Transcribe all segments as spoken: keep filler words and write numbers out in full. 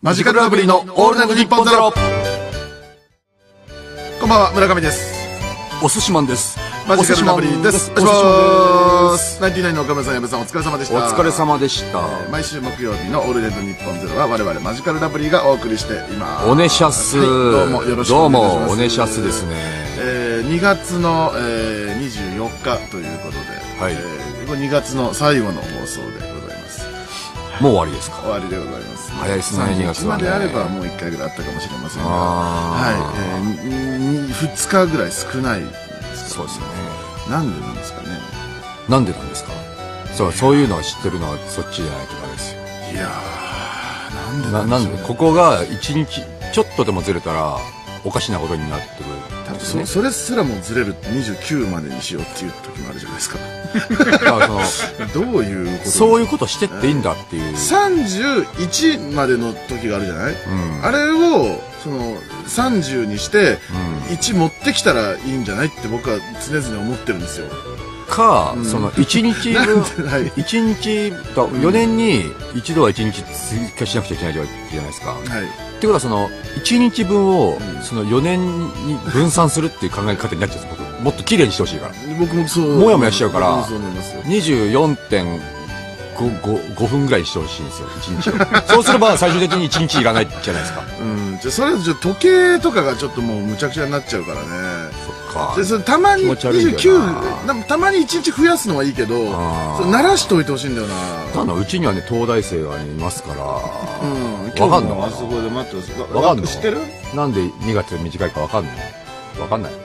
マジカルラブリーのオールナイトニッポンゼロ。こんばんは、村上です。 お寿司マンです。 マジカルラブリーです。お願いします。ナインティナインの岡村さん、矢部さん、お疲れ様でした。 お疲れ様でした。 えー、毎週木曜日のオールナイトニッポンゼロは我々マジカルラブリーがお送りしています。 おねしゃす、 はい、どうもよろしくお願いします。 どうもおねしゃすですね。 えー、にがつの、えー、にじゅうよっかということで、 はい、 えー、これにがつの最後の放送でございます。 もう終わりですか。 終わりでございます。 早いですね。にがつはね。 まであればもういっかいぐらいあったかもしれませんが、はい、えー、ふつかぐらい少ないです。 そうですよね。 なんでなんですかね。 なんでなんですか。そう、そういうのは知ってるのはそっちじゃないとかですよ。 いやー、なんでななんでここがいちにちちょっとでもずれたらおかしなことになってくる、 ね、そ, それすらもずれるってにじゅうきゅうまでにしようっていう時もあるじゃないですか。 だからそのどういうこと、 そういうことしてっていいんだっていう、 さんじゅういちまでの時があるじゃない、うん、あれをそのさんじゅうにしていち持ってきたらいいんじゃないって僕は常々思ってるんですよ。か、 うん、そのいちにちぶん、はい、いちにちよねんに一度はいちにち追加しなくちゃいけないじゃないですか。はい、ってことはそのいちにちぶんをそのよねんに分散するっていう考え方になっちゃうんです。僕もっと綺麗にしてほしいから。僕もそうもやもやしちゃうからにじゅうよんてんごふんぐらいにしてほしいんですよ、いちにちそうすれば最終的にいちにちいらないじゃないですか。 うん、じゃあそれじゃ時計とかがちょっともうむちゃくちゃになっちゃうからね。そっか。でそれたまににじゅうきゅう、たまにいちにち増やすのはいいけど、それ慣らしておいてほしいんだよな。 ただうちにはね東大生が、ね、いますから。うん。 今日もあそこで待ってます。わかんの？知ってる？ なんでにがつ短いかわかんない？わかんない。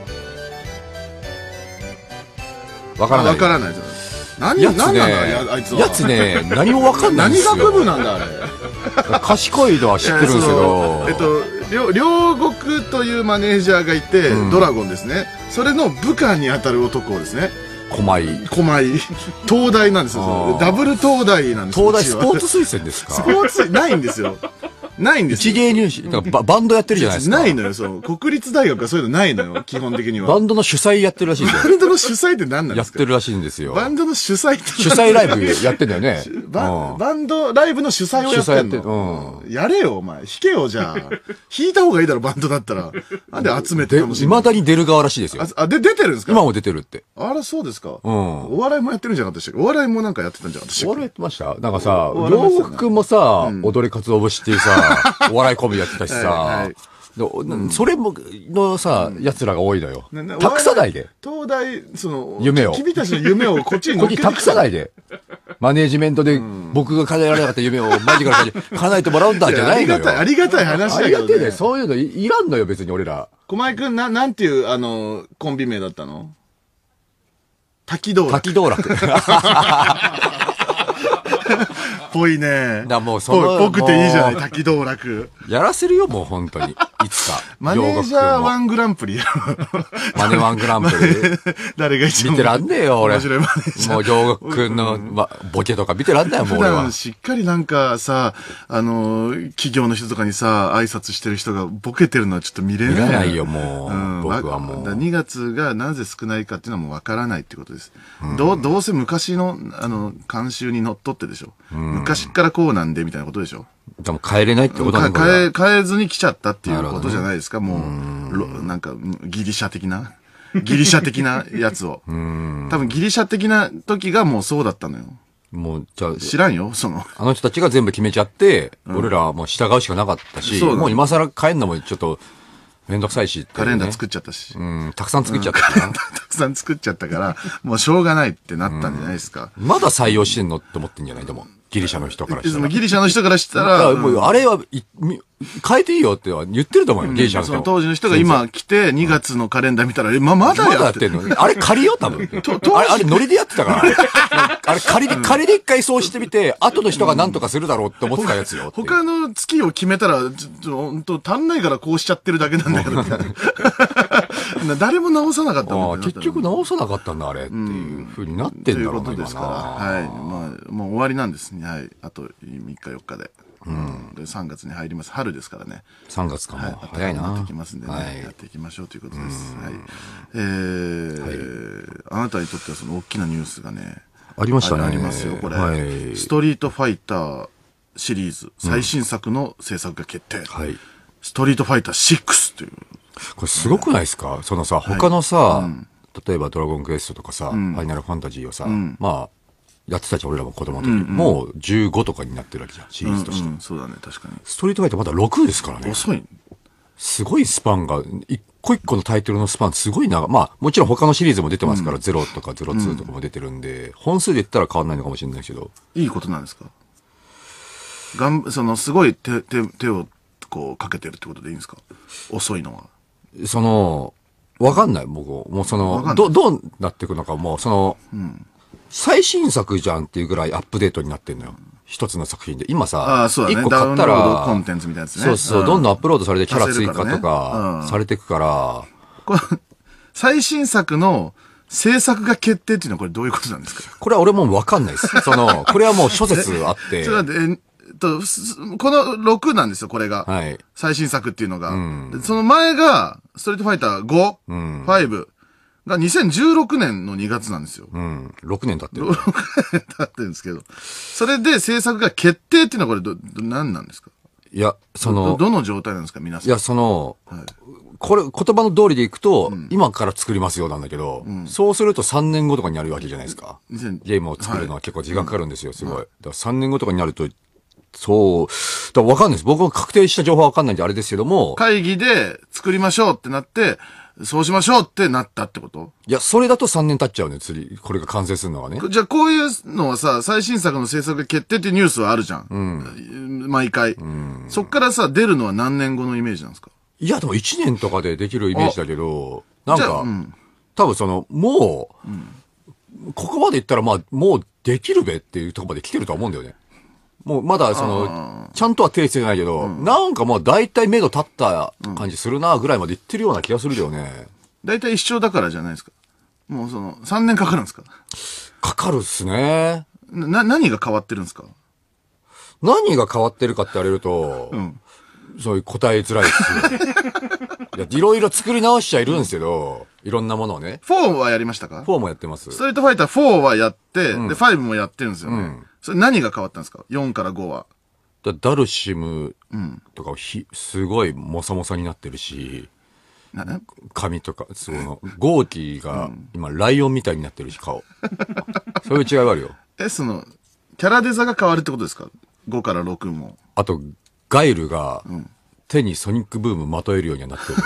わからない。 わからない。何やつね、 何なんだあいつは。 やつね、何もわかんないんですよ。 何学部なんだあれ。 賢いのは知ってるんですけど。 えっと、両両国というマネージャーがいて、うん、ドラゴンですね。それの部下に当たる男ですね。 狛江。 狛江。東大なんですよ。ダブル東大なんですよ。 東大スポーツ推薦ですか？ スポーツないんですよ。ないんですよ。 一芸入試、だからバンドやってるじゃないですか。 ないのよ、そう。国立大学はそういうのないのよ、基本的には。 バンドの主催やってるらしいですよ。 バンドの主催って何なんですか？ やってるらしいんですよ。 バンドの主催って主催ライブやってんだよね。 バ, バンドライブの主催をやってんの。やって、うん、やれよ、お前。弾けよ、じゃあ。弾いた方がいいだろ、バンドだったら。なんで集めてるの？ 未だに出る側らしいですよ。 あ、あで、出てるんですか？ 今も出てるって。 あら、そうですか。 うん。 お笑いもやってるんじゃなかったでしたっけ？お笑いもなんかやってたんじゃなかったでしたっけ？ お笑いやってました？なんかさ、両国くんもさ、うん、踊りかつお節っていうさ、お笑いコンビやってたしさ、はいはい、うん、それものさ、うん、奴らが多いのよ。託さないで。 東大、その、 夢を。 君たちの夢をこっちにこっちに託さないで。マネージメントで僕が叶えられなかった夢をマジカルに叶えてもらうんだじゃないのよ。 ありがたい、ありがたい話だけど、ね。 ありがたいね。そういうの い, いらんのよ、別に俺ら。 駒井くん、な、なんていう、あの、コンビ名だったの？滝道楽。 滝道楽。 ぽいね。 だもうそのぽくていいじゃない、滝道楽。 やらせるよ、もう本当に。いつか。 マネージャーワングランプリやろ。 マネワングランプリ。 誰が一番見てらんねえよ、俺。 面白いマネージャー。 もう、両国くんの、ま、ボケとか見てらんないよ、もう俺は。 普段しっかりなんかさ、あの、企業の人とかにさ、挨拶してる人がボケてるのはちょっと見れない。 見れないよ、もう。うん、僕はもう。 にがつがなぜ少ないかっていうのはもうわからないってことです。うん、どう、どうせ昔の、あの、慣習にのっとってでしょ。うん、昔からこうなんでみたいなことでしょ。 でも変えれないってことなんだ変え、変えずに来ちゃったっていうことじゃないですか、もう。なんか、ギリシャ的なギリシャ的なやつを。多分ギリシャ的な時がもうそうだったのよ。もう、じゃあ。知らんよ、その。 あの人たちが全部決めちゃって、うん、俺らはもう従うしかなかったし、もう今更変えんのもちょっと、めんどくさいし、ね。 カレンダー作っちゃったし。 うん、たくさん作っちゃったから、 うん。たくさん作っちゃったから、もうしょうがないってなったんじゃないですか。 うん、まだ採用してんのって思ってんじゃないでも。ギリシャの人からしたら。 ギリシャの人からしたら。 もうあれは、変えていいよって言ってると思うよ、ギリシャの人。 その当時の人が今来て、にがつのカレンダー見たら、え、ま、まだやってんの？あれ仮よ、多分。あれ、あれノリでやってたから。あれ仮で、仮で一回そうしてみて、後の人が何とかするだろうって思ってたやつよ。 他の月を決めたら、ちょ、ほんと足んないからこうしちゃってるだけなんだけど。誰も直さなかったもんね。結局直さなかったんだ、あれ。っていう風になってんだろうな。ということですから。 はい。まあ、もう終わりなんですね。はい。あとみっかよっかで。うん。で、さんがつに入ります。春ですからね。 さんがつかも。早いな。 やってきますんでね。やっていきましょうということです。はい。えー、あなたにとってはその大きなニュースがね。 ありましたね。 ありますよ、これ。ストリートファイターシリーズ、最新作の制作が決定。うん、 はい。 ストリートファイターシックスという。 これすごくないですか、そのさ、他のさ、はいうん、例えばドラゴンクエストとかさ、うん、ファイナルファンタジーをさ、うん、まあ、やってたじゃん、俺らも子供の時、うんうん。もうじゅうごとかになってるわけじゃん、シリーズとして。うんうん、 そうだね、確かに。 ストリートファイターまだろくですからね。 遅い。 すごいスパンが、一個一個のタイトルのスパンすごい長。まあ、もちろん他のシリーズも出てますから、うん、ゼロとかゼロツーとかも出てるんで、うん、本数で言ったら変わんないのかもしれないけど。 いいことなんですか？がん、その、すごい手、手、手を、こう、かけてるってことでいいんですか？遅いのは。 その、わかんない、僕。もうその、ど、どうなっていくのか、もうその、うん、最新作じゃんっていうぐらいアップデートになってんのよ。一つの作品で。今さ、一、ね、個買ったら、 コンテンツみたいなやつね。 そうそう、うん、どんどんアップロードされてキャラ追加とか、されていくから、 これ最新作の制作が決定っていうのはこれどういうことなんですか？ これは俺もわかんないです。その、これはもう諸説あって。 ちょっと待って、えっと、このろくなんですよ、これが。 はい。 最新作っていうのが。うん、その前が、ストリートファイターご、うん、ごがにせんじゅうろくねんのにがつなんですよ。 うん。ろくねん経ってる。 ろくねん経ってるんですけど。それで制作が決定っていうのはこれど、ど、何なんですか？ いや、そのど、どの状態なんですか、皆さん。 いや、その、はい、これ、言葉の通りでいくと、うん、今から作りますよなんだけど、うん、そうするとさんねんごとかになるわけじゃないですか。ゲームを作るのは結構時間かかるんですよ、すごい。だからさんねんごとかになると、そう、だからわかんないです。僕は確定した情報はわかんないんであれですけども。 会議で作りましょうってなって、そうしましょうってなったってこと？ いや、それだとさんねん経っちゃうね、次。これが完成するのはね。 じゃあこういうのはさ、最新作の制作が決定っていうニュースはあるじゃん。うん。毎回。うん。そっからさ、出るのは何年後のイメージなんですか？ いや、でもいちねんとかでできるイメージだけど、なんか、うん、多分その、もう、うん、ここまでいったらまあ、もうできるべっていうところまで来てると思うんだよね。もうまだその、ちゃんとは手してないけど、うん、なんかもう大体目処立った感じするなぐらいまでいってるような気がするよね。 大体一生だからじゃないですか。もうその、さんねんかかるんですか？ かかるっすね。 な、何が変わってるんですか？ 何が変わってるかって言われると、うん、そういう答えづらいですよ。いや、いろいろ作り直しちゃいるんですけど、いろんなものをね。 フォーはやりましたか？ フォー もやってます。 ストリートファイターフォーはやって、うん、で、ファイブもやってるんですよね。うんそれ何が変わったんですか？ よん からごは。 だダルシムとかひ、すごいモサモサになってるし、髪とか、その、ゴーティーが今ライオンみたいになってるし、顔。そういう違いはあるよ。 え、その、キャラデザが変わるってことですか？ ご からろくも。 あと、ガイルが手にソニックブームまとえるようにはなってる。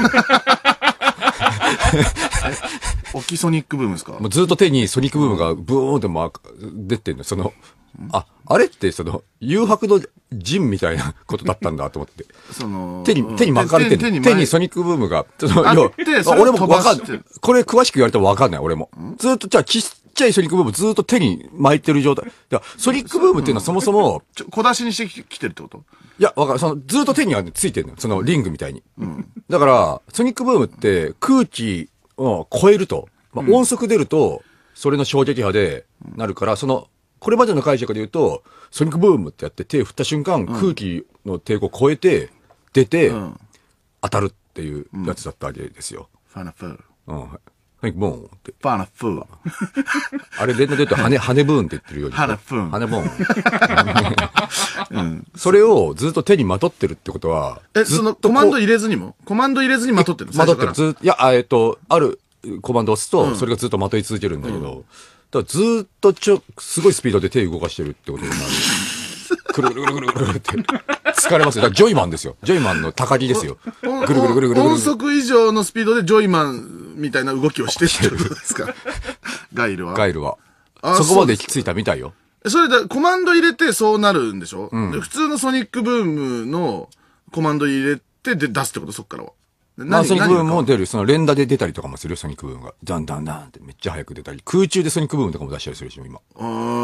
オキソニックブームですか？ もうずっと手にソニックブームがブーンってま出てんの。その、あ、あれってその、誘白の陣みたいなことだったんだと思って。その、手に、手に巻かれてんの。手に、手にソニックブームが、その、要俺もわかんない。これ詳しく言われてもわかんない、俺も。ずっと、じゃあちっちゃいソニックブームずっと手に巻いてる状態。ソニックブームっていうのはそもそも、 ちょ、小出しにしてきてるってこと？ いや、わかる。その、ずっと手には、ね、ついてるの。その、リングみたいに。うん、だから、ソニックブームって空気を超えると、まあ、音速出ると、それの衝撃波でなるから、その、これまでの解釈で言うと、ソニックブームってやって手振った瞬間、うん、空気の抵抗を超えて、出て、うん、当たるっていうやつだったわけですよ。 ファナフー。 うん。はい、ボーンって。 ファナフー。 あれ、連打で言うと、ハネ、ハネブーンって言ってるように。 ハネブーン。 ハネボーン。うん。それをずっと手にまとってるってことは、 え、その、コマンド入れずにもコマンド入れずにまとってるまとってる。ずっと、いや、えっと、あるコマンドを押すと、それがずっとまとい続けるんだけど、うんだからずっとちょ、すごいスピードで手動かしてるってことになる。くるぐるぐるぐるぐるぐるって。疲れますよ。だからジョイマンですよ。ジョイマンの高木ですよ。ぐるぐるぐるぐるぐる。 音速以上のスピードでジョイマンみたいな動きをしてるってことですか？ガイルはガイルは。そこまで行き着いたみたいよ。 それでコマンド入れてそうなるんでしょ、うん、で普通のソニックブームのコマンド入れてで出すってことそっからは。 まあ、ソニックブームも出る。その連打で出たりとかもするよ、ソニックブームが。ダンダンダンってめっちゃ早く出たり。空中でソニックブームとかも出したりするし、今。あ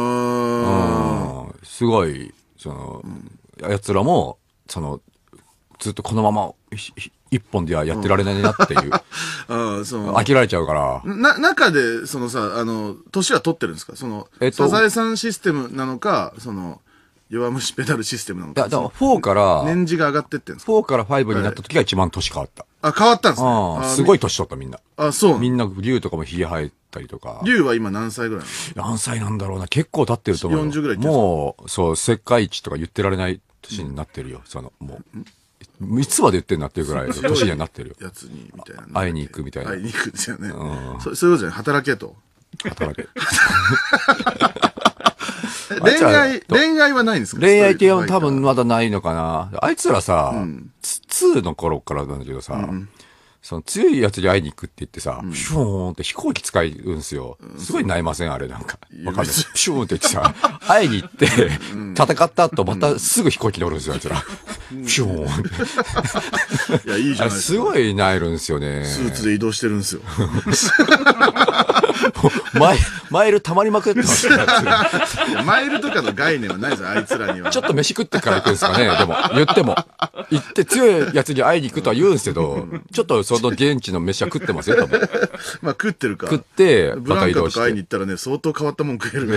ー。すごい、その、うん、奴らも、その、ずっとこのまま、一本ではやってられないなっていう。うん、あその飽きられちゃうから。 な、中で、そのさ、あの、年は取ってるんですかその、えっと、サザエさんシステムなのか、その、弱虫ペダルシステムなのか。 いや、だからフォーから、 年次が上がってってんですか ? フォー からファイブになった時が一番年変わった。 あ、変わったんですね。 ああ、すごい年取ったみんな。 あ、そう。 みんな竜とかもひげ生えったりとか。 龍は今何歳ぐらいなの？何歳なんだろうな。結構経ってると思う。 よんじゅうぐらいってもう、そう、世界一とか言ってられない年になってるよ。その、もう。いつまで言ってんなっていうぐらいの年にはなってるよ。 やつに、みたいな。 会いに行くみたいな。 会いに行くですよね。うん、そそういうことじゃない。働けと。 働け。 恋愛、恋愛はないんですか？ 恋愛系は多分まだないのかな。あいつらさ、うん、にの頃からなんだけどさ、うん、その強いやつに会いに行くって言ってさ、うん、ピューンって飛行機使うんすよ。すごい悩ませんあれなんか。わかんない。ピューンって言ってさ、会いに行って、戦った後またすぐ飛行機乗るんですよ、あいつら。ピューンって。 いや、いいじゃないですか。 すごい萎えるんですよね。 スーツで移動してるんですよ。 マイ、マイル溜まりまくってますね。 マイルとかの概念はないですあいつらには。 ちょっと飯食ってから行くんですかね、でも。言っても。行って強いやつに会いに行くとは言うんですけど、ちょっとその現地の飯は食ってますよ、多分。 まあ食ってるか。 食って、 ブランカとか会いに行ったらね、相当変わったもん食える。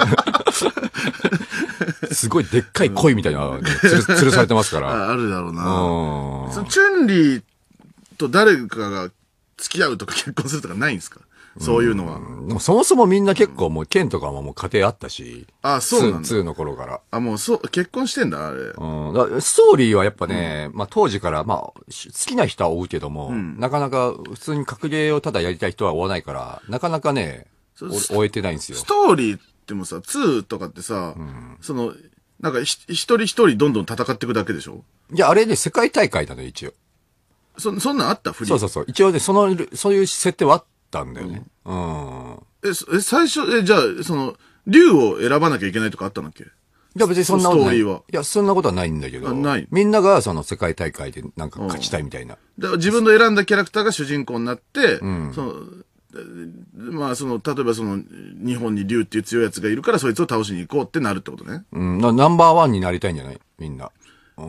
すごいでっかい鯉みたいな、ね、つる、吊るされてますから。 あ, あるだろうな。そのチュンリーと誰かが付き合うとか結婚するとかないんですか？そういうのは。 でもそもそもみんな結構もう、ケンとかももう家庭あったし。 あ、そうなんだ。 にの頃から。 あ、もうそう、結婚してんだ、あれ。うん。だストーリーはやっぱね、うん、まあ当時から、まあ、好きな人は追うけども、うん、なかなか普通に格ゲーをただやりたい人は追わないから、なかなかね、追えてないんですよ。 ストーリーってもさ、にとかってさ、うん、その、なんかひ一人一人どんどん戦っていくだけでしょ？ いや、あれね、世界大会なのよ、一応。 そ、そんなんあったフリー？ そうそうそう。一応ね、その、そういう設定はあったんだよね。うん。うん、 え、え、最初、え、じゃあ、その、竜を選ばなきゃいけないとかあったんだっけ？いや、別にそんなことない。 ストーリーは。 いや、そんなことはないんだけど。 ない。 みんながその世界大会でなんか勝ちたいみたいな。 だから自分の選んだキャラクターが主人公になって、うん、その、まあ、その、例えばその、日本に竜っていう強いやつがいるから、そいつを倒しに行こうってなるってことね。 うん、ナンバーワンになりたいんじゃないみんな。うん。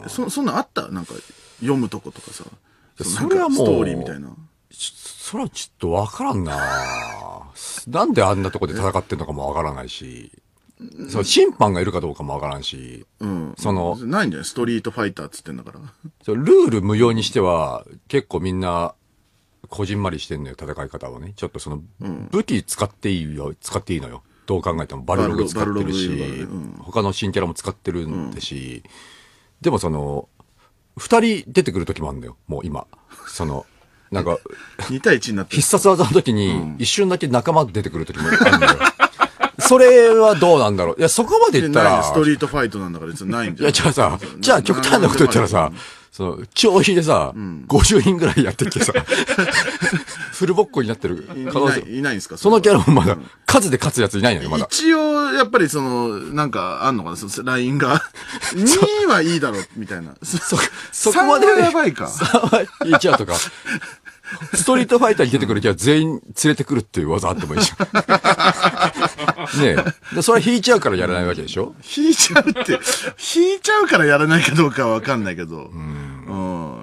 そ、そんなんあったなんか、読むとことかさ。それはもう、ストーリーみたいな。 それはちょっとわからんななんであんなとこで戦ってんのかもわからないし、その審判がいるかどうかもわからんし、うん、その、 ないんじゃないストリートファイターっつってんだから。 そルール無用にしては、結構みんな、こじんまりしてんのよ、戦い方をね。ちょっとその、うん、武器使っていいよ、使っていいのよ。どう考えてもバルログ使ってるし、うん、他の新キャラも使ってるんでし、うん、でもその、二人出てくる時もあるんだよ、もう今。その、なんか、 に対いちになってる。 必殺技の時に、一瞬だけ仲間出てくる時もあるんだよ。それはどうなんだろう。いや、そこまで言ったら。 ストリートファイトなんだから、ないんじゃん。 いや、じゃあさ、じゃあ極端なこと言ったらさ、その、長飛でさ、うん、ごじゅうにんぐらいやってきてさ、フルボッコになってる可能性。 いない、いないんですか？ そのキャラもまだ、数で勝つやついないのよ、まだ。 一応、やっぱりその、なんか、あんのかな、その、ラインが。にいはいいだろ、みたいな。 そ、そこまで。 さんはやばいか。 さんはいっちゃうとか。ストリートファイターに出てくる気は全員連れてくるっていう技あってもいいじゃん。ねえ。それは引いちゃうからやらないわけでしょ？ 引いちゃうって、引いちゃうからやらないかどうかはわかんないけど。うん。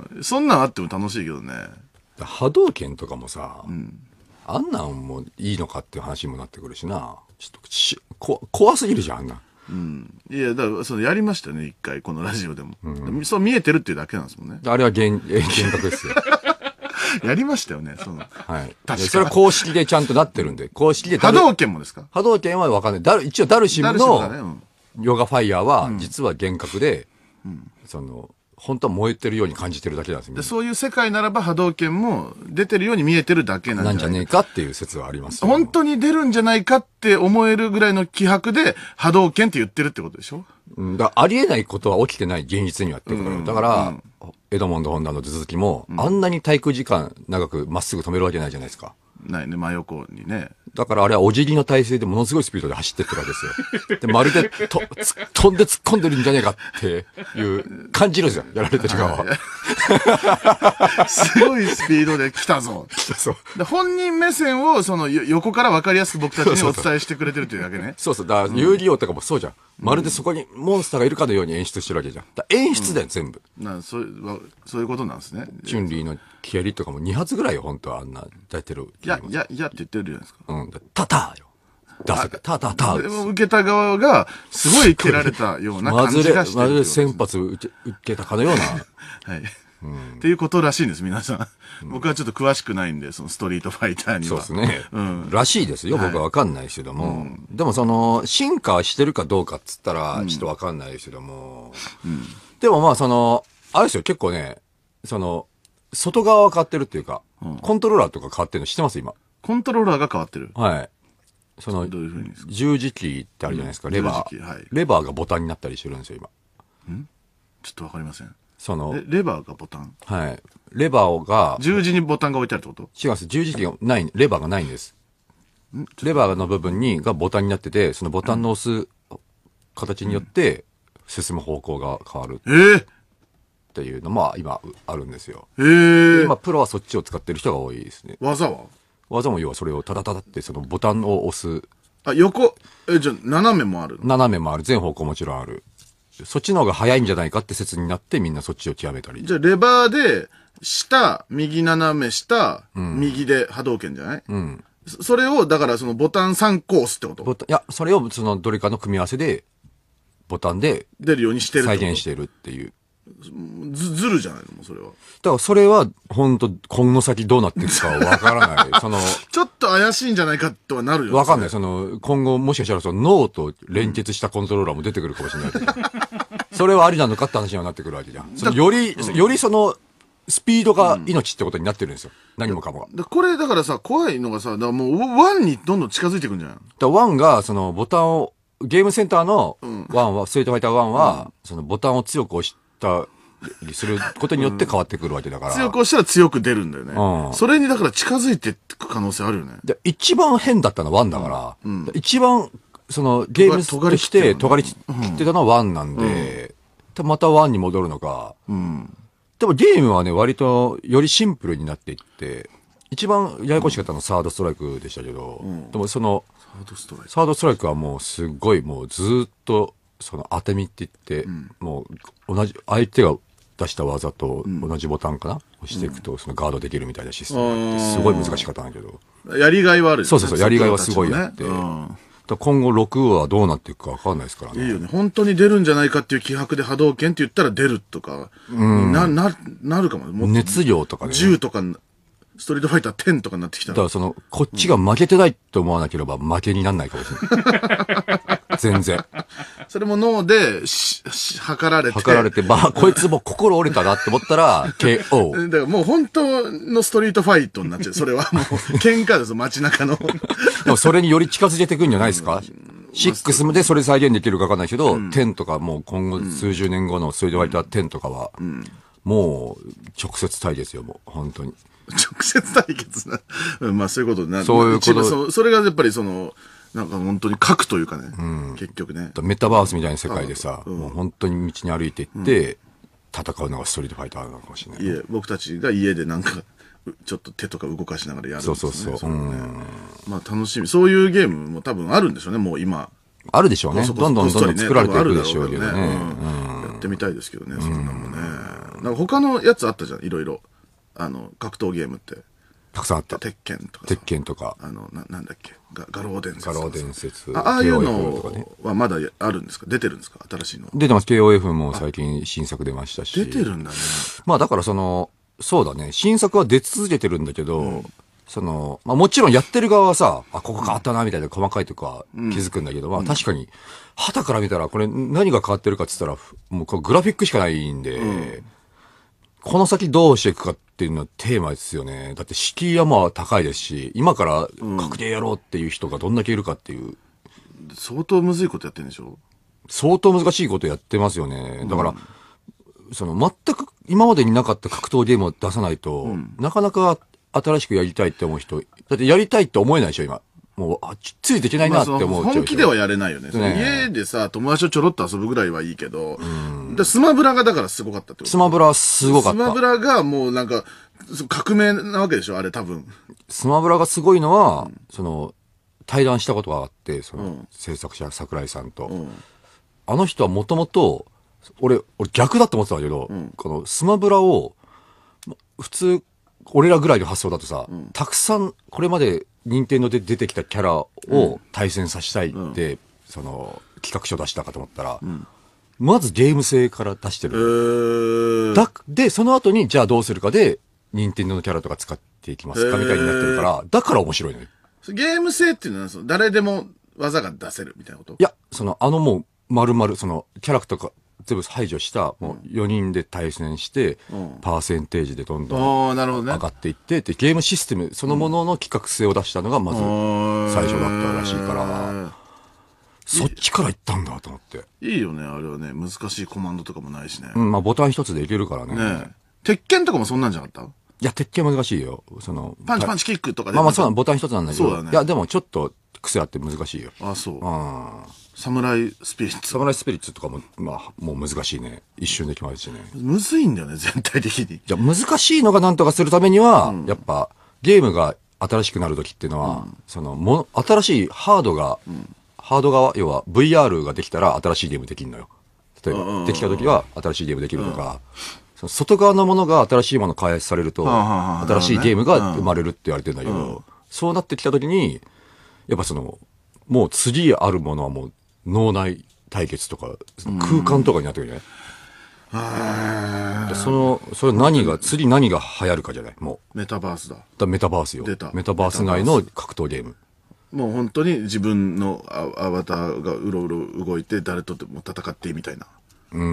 うん。そんなんあっても楽しいけどね。 波動拳とかもさ、うん、あんなんもいいのかっていう話にもなってくるしな。ちょっとしこ怖すぎるじゃん、あんな。 うん。いや、だから、その、やりましたよね、一回、このラジオでも。うん、そう見えてるっていうだけなんですもんね。 あれは幻、幻覚ですよ。 やりましたよね、その。 はい。確かに。それは公式でちゃんとなってるんで、公式で。 波動拳もですか？ 波動拳はわかんない。ダル、一応ダルシムのヨガファイヤーは、実は幻覚で、うん、その、本当は燃えてるように感じてるだけなんですよ。 そういう世界ならば波動拳も出てるように見えてるだけなんじゃないなんじゃねえかっていう説はありますよ。 本当に出るんじゃないかって思えるぐらいの気迫で波動拳って言ってるってことでしょ？ うん。だからありえないことは起きてない現実にはってことだよ。うん、だから、うんエドモンド・ホンダの続きも、うん、あんなに滞空時間長くまっすぐ止めるわけないじゃないですか。 ないね、真横にね。 だからあれはお辞儀の体勢でものすごいスピードで走ってってるわけですよ。で、まるでと飛んで突っ込んでるんじゃねえかっていう感じるんですよ、やられてる側は。 すごいスピードで来たぞ。そうで本人目線をその横から分かりやすく僕たちにお伝えしてくれてるっていうだけね。 そうそう。だから有利王とかもそうじゃん。まるでそこにモンスターがいるかのように演出してるわけじゃん。だ演出だよ、うん、全部。 なそう、そういうことなんですね。 チュンリーの蹴りとかもに発ぐらいよ、本当はあんな、出てる。 いや、いや、いやって言ってるじゃないですか。 うん。タターよ。出せて、タタター。 でも受けた側が、すごい蹴られたような感じがしてる。 まずれ、まずれ先発受け、受けたかのような。はい。 うん、っていうことらしいんです、皆さん。うん、僕はちょっと詳しくないんで、そのストリートファイターには。 そうですね。うん、らしいですよ、僕はわかんないですけども。はい、うん、でもその、進化してるかどうかっつったら、ちょっとわかんないですけども。うん、でもまあその、あれですよ、結構ね、その、外側は変わってるっていうか、うん、コントローラーとか変わってるの知ってます今。 コントローラーが変わってる？ はい。その、どういうふうにですか？十字キーってあるじゃないですか、うん、レバー、はい。レバーがボタンになったりしてるんですよ、今。 んちょっとわかりません。 その、 レバーがボタン？ はい。レバーが、 十字にボタンが置いてあるってこと？ 違います。十字キーがない、レバーがないんです。レバーの部分に、がボタンになってて、そのボタンの押す形によって、進む方向が変わる。 えー、 っていうのも、今、あるんですよ。 えー、 今、プロはそっちを使ってる人が多いですね。 技は？ 技も要はそれをタタタタってそのボタンを押す。 あ、横、え、じゃあ斜めもあるの？ 斜めもある。全方向もちろんある。そっちの方が早いんじゃないかって説になってみんなそっちを極めたり。 じゃあレバーで、下、右斜め下、うん、右で波動拳じゃない？うん。それを、だからそのボタンさんこ押すってこと？ ボタン、いや、それをそのどれかの組み合わせで、ボタンで、 出るようにしてる。 再現してるっていう。 ず、ずるじゃないのもうそれは。だからそれは、本当今後先どうなっていくかはわからない。その、 ちょっと怪しいんじゃないかとはなるよね。 わかんない。その、今後もしかしたらその脳と連結したコントローラーも出てくるかもしれないけど、うん、それはありなのかって話にはなってくるわけじゃん。そのより、うん、よりその、スピードが命ってことになってるんですよ。うん、何もかもが。 これだからさ、怖いのがさ、だからもうワンにどんどん近づいていくんじゃない？ だワンがそのボタンを、ゲームセンターのワンは、うん、ストリートファイターワンは、うん、そのボタンを強く押したりすることによって変わってくるわけだから。うん、 強く押したら強く出るんだよね。うん、それにだから近づいていく可能性あるよね。 で一番変だったのはワンだから、うん、一番そのゲームとして尖り切ってたのはワンなんで、うん、またワンに戻るのか。うんでもゲームはね、割とよりシンプルになっていって、一番ややこしかったのはサードストライクでしたけど、うん、でもその、サードストライクサードストライクはもうすごいもうずっと、その当て身って言って、うん、もう同じ、相手が出した技と同じボタンかな、うん、押していくとそのガードできるみたいなシステムがあって、すごい難しかったんだけど。 やりがいはあるよね。 そうそうそう、やりがいはすごいあって。今後ろくはどうなっていくか分かんないですからね。 いいよね。本当に出るんじゃないかっていう気迫で波動拳って言ったら出るとか、うん、な、な、なるかも。も熱量とかね。 じゅうとか、ストリートファイターテンとかになってきたら。 だからその、こっちが負けてないと思わなければ負けにならないかもしれない。全然。 それも脳で、し、し、測られて。 測られて、まあ、こいつもう心折れたなって思ったら、ケーオー。 だからもう本当のストリートファイトになっちゃう。それはもう、喧嘩です、街中の。 でもそれにより近づいていくんじゃないですか？シックスでそれ再現できるか分かんないけど、うん、テンとかもう今後数十年後のストリートファイターテンとかは、うん、もう直接対決よ、もう本当に。 直接対決な。まあそういうことになる。 そういうこと。 そ, それがやっぱりその、なんか本当に核というかね、うん、結局ね。 メタバースみたいな世界でさ、うん、もう本当に道に歩いていって、うん、戦うのがストリートファイターなのかもしれない。 いえ、僕たちが家でなんか、ちょっと手とか動かしながらやるんですね。 そうそうそう。ね、 まあ楽しみ。そういうゲームも多分あるんでしょうね、もう今。 あるでしょうね。どんどんどんどん作られていくでしょうけどね。 やってみたいですけどね、そんなもね。なんか他のやつあったじゃん、いろいろ。あの、格闘ゲームって。 たくさんあった。 鉄拳とか。 鉄拳とか。 あの、な、なんだっけ。ガガロー伝説。 ガロー伝説。 ああいうのはまだあるんですか？出てるんですか？新しいの。 出てます。ケーオーエフ も最近新作出ましたし。 出てるんだね。 まあだからその、そうだね。新作は出続けてるんだけど、うん、その、まあもちろんやってる側はさ、あ、ここ変わったなみたいな細かいとか気づくんだけど、うん、まあ確かに、旗から見たらこれ何が変わってるかって言ったら、もうグラフィックしかないんで、うん、この先どうしていくかっていうのはテーマですよね。だって敷居はまあ高いですし、今から格ゲーやろうっていう人がどんだけいるかっていう。うん、 相当むずいことやってるんでしょ？ 相当難しいことやってますよね。だから、うんその全く今までになかった格闘ゲームを出さないと、うん、なかなか新しくやりたいって思う人、だってやりたいって思えないでしょ、今。もう、あついていけないなって思う、まあ、 本気ではやれないよね。ね家でさ、友達とちょろっと遊ぶぐらいはいいけど、うん、でスマブラがだからすごかったってこと？ スマブラはすごかった。 スマブラがもうなんか、革命なわけでしょ、あれ多分。 スマブラがすごいのは、うん、その、対談したことがあって、その、うん、制作者桜井さんと。うん、あの人はもともと、俺、俺逆だと思ってたんだけど、うん、このスマブラを、普通、俺らぐらいの発想だとさ、うん、たくさん、これまで任天堂で出てきたキャラを対戦させたいって、うん、その、企画書出したかと思ったら、うん、 まずゲーム性から出してる。 えー、 だで、その後に、じゃあどうするかで、任天堂のキャラとか使っていきますかみたいになってるから、だから面白いのよ。 ゲーム性っていうのは、誰でも技が出せるみたいなこと？ いや、その、あのもう、丸々、その、キャラクターとか全部排除した、もうよにんで対戦して、うん、パーセンテージでどんどん上がっていって、で、ゲームシステムそのものの企画性を出したのが、まず、最初だったらしいから、そっちから行ったんだと思って。 いいよね、あれはね。難しいコマンドとかもないしね。 うん、まあボタン一つでいけるからね。 ねえ。鉄拳とかもそんなんじゃなかった？ いや、鉄拳難しいよ。その。 パンチパンチキックとかで。 まあまあそうなの、ボタン一つなんだけど。 そうだね。 いや、でもちょっと癖あって難しいよ。 あ、そう。うん。サムライスピリッツ。 サムライスピリッツとかも、まあ、もう難しいね。一瞬で決まるしね。 むずいんだよね、全体的に。 じゃ難しいのがなんとかするためには、うん、やっぱ、ゲームが新しくなるときっていうのは、うん、その、も、新しいハードが、うんハード側、要は ブイアール ができたら新しいゲームできるのよ。例えば、できた時は新しいゲームできるとか、その外側のものが新しいもの開発されると、新しいゲームが生まれるって言われてるんだけど、そうなってきた時に、やっぱその、もう次あるものはもう脳内対決とか、空間とかになってくるじゃない、その、それ何が、次何が流行るかじゃないもう。メタバースだ。 だメタバースよ。 出た。 メタバース内の格闘ゲーム。 もう本当に自分のアバターがうろうろ動いて誰とでも戦っていいみたいな。 うん。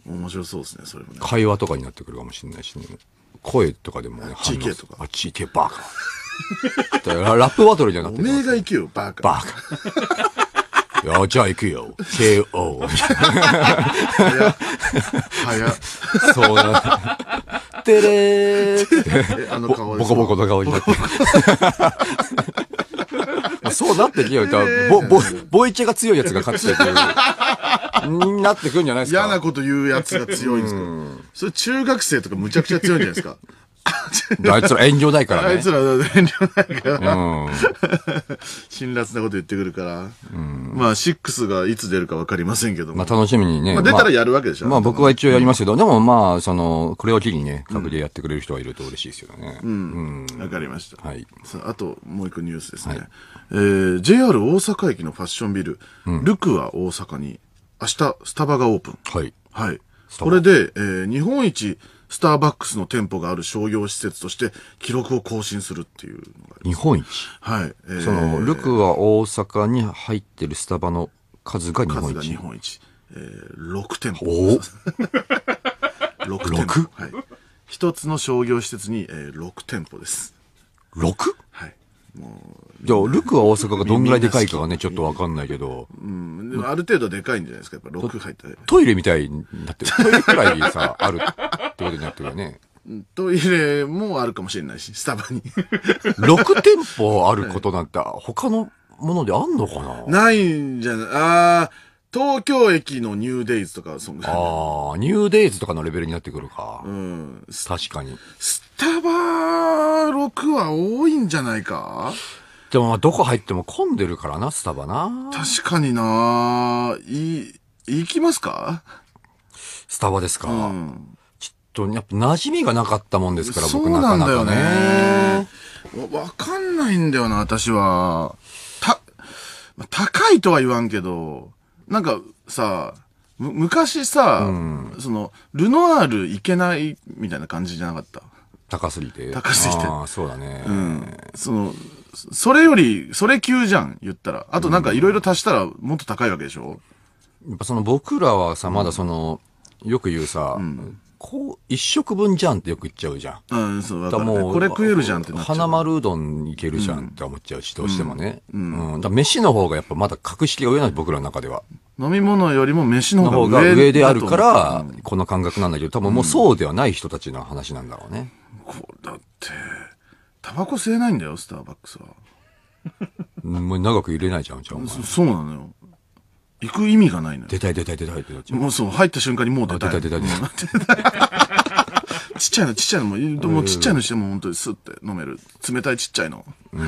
面白そうですね、それもね。 会話とかになってくるかもしれないしね。声とかでもね。 チーケー とか。 あ、チーケーバーカ。ラップバトルじゃなくて。 おめえが行くよ、バーカ。 バーカ。いや、じゃあ行くよ。ケーオー。 早っ。早っ。 そうだ。てれー。 あの顔ボコボコの顔になって。そうなってきよ。ボ、ボ、ボイチェが強いやつが勝ってる。になってくるんじゃないですか。 嫌なこと言うやつが強いんですか。それ中学生とかむちゃくちゃ強いんじゃないですか。 あいつら遠慮ないからね。 あいつら遠慮ないから。うん、辛辣なこと言ってくるから。うん、まあ、シックスがいつ出るかわかりませんけども。 まあ、楽しみにね。 まあ、出たらやるわけでしょ。 まあ、僕は一応やりますけど、でもまあ、その、これを機にね、各でやってくれる人がいると嬉しいですよね。 うん。わ、うん、かりました。 はい。 さあ、あと、もう一個ニュースですね。はい、えー、ジェイアール 大阪駅のファッションビル、うん、ルクア大阪に、明日、スタバがオープン。 はい。 はい。これで、えー、日本一、スターバックスの店舗がある商業施設として記録を更新するっていうのが日本一はい。 えー、その、ルクは大阪に入ってるスタバの数が日本一。 数が日本一。えー、ろく店舗。 おろく店舗。はい。一つの商業施設に、えー、ろく店舗です。 ろく? はい。もう。じゃあ、ルクは大阪がどんぐらいでかいかがね、ちょっとわかんないけど。 うん。でもある程度でかいんじゃないですか。やっぱろく入って。 トイレみたいになってる。トイレくらいさ、あるってことになってるよね。 トイレもあるかもしれないし、スタバに。 ろく店舗あることなんて、他のものであんのかなないんじゃない。ああ、東京駅のニューデイズとか、そんああ、ニューデイズとかのレベルになってくるか。 うん。 確かに。 スタバろくは多いんじゃないかでもまあどこ入っても混んでるからな、スタバな。 確かにな。い、行きますかスタバですか。 うん。 ちょっとやっぱ馴染みがなかったもんですから、僕なかなかね。そうなんだよね。わかんないんだよな、私は。た、高いとは言わんけど、なんかさ、む、昔さ、うん、その、ルノアール行けないみたいな感じじゃなかった？ 高すぎて。 高すぎて。 ああ、そうだね。 うん。その、それより、それ級じゃん、言ったら。あとなんかいろいろ足したらもっと高いわけでしょ？ やっぱその僕らはさ、まだその、よく言うさ、うん、こう、一食分じゃんってよく言っちゃうじゃん。 うん、そう、わかる、ね。もう、これ食えるじゃんってなっちゃう。 花丸うどんいけるじゃんって思っちゃうし、どうしてもね。うん。うん、だ飯の方がやっぱまだ格式が上なんです、僕らの中では。 飲み物よりも飯の方が 上, 上であるから、うん、この感覚なんだけど、多分もうそうではない人たちの話なんだろうね。 こうだって、タバコ吸えないんだよ、スターバックスは。 もう長く入れないじゃん、じゃあ。 そ, そうなのよ。行く意味がないのよ。 出たい出たい出たいってなっちゃう。 もうそう、入った瞬間にもう出たい。 出たい出たい出たい。ちっちゃいの、ちっちゃいのも、もうちっちゃいのしても本当にスッて飲める。冷たいちっちゃいの。うん、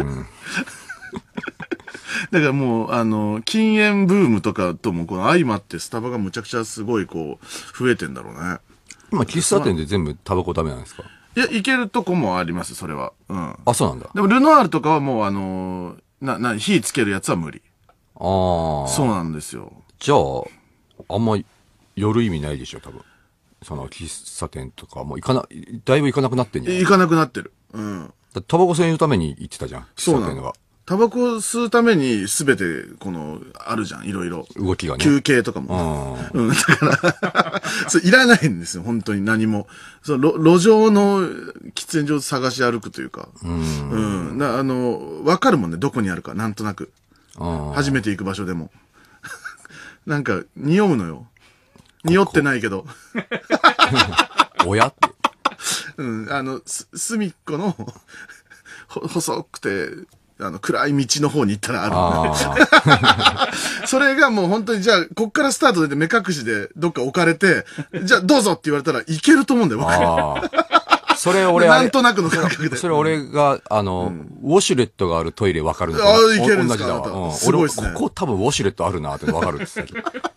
だからもう、あの、禁煙ブームとかともこの相まってスタバがむちゃくちゃすごいこう、増えてんだろうね。 今、喫茶店で全部タバコダメなんですか？ いや、行けるとこもあります、それは。うん。 あ、そうなんだ。 でも、ルノアールとかはもう、あの、な、な、火つけるやつは無理。 ああ。 そうなんですよ。 じゃあ、あんま、 寄る意味ないでしょ、多分。その喫茶店とかもう行かな、だいぶ行かなくなってんじゃん。 行かなくなってる。うん。 タバコ吸うために行ってたじゃん。 そうなの。タバコ吸うために全て、この、あるじゃん、いろいろ。 動きがね。 休憩とかも。うん。だからそう、いらないんですよ、本当に何も。その、路上の喫煙所探し歩くというか。うん。うん。だあの、わかるもんね、どこにあるか、なんとなく。初めて行く場所でも。なんか、匂うのよ。匂ってないけど。 おやって。 うん、あの、す、隅っこの、ほ、細くて、あの、暗い道の方に行ったらある。それがもう本当に、じゃあ、こっからスタートで目隠しでどっか置かれて、じゃあどうぞって言われたらいけると思うんだよ、僕。 それ俺、 なんとなくの感覚で。 それ俺が、あの、うん、ウォシュレットがあるトイレ分かるのかな。 ああ、いけるんですか。 同じだわ。 うん、すごいですね。 ここ多分ウォシュレットあるなって分かるんですよ。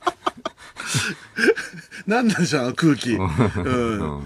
なんなんでしょう、あの空気。うん。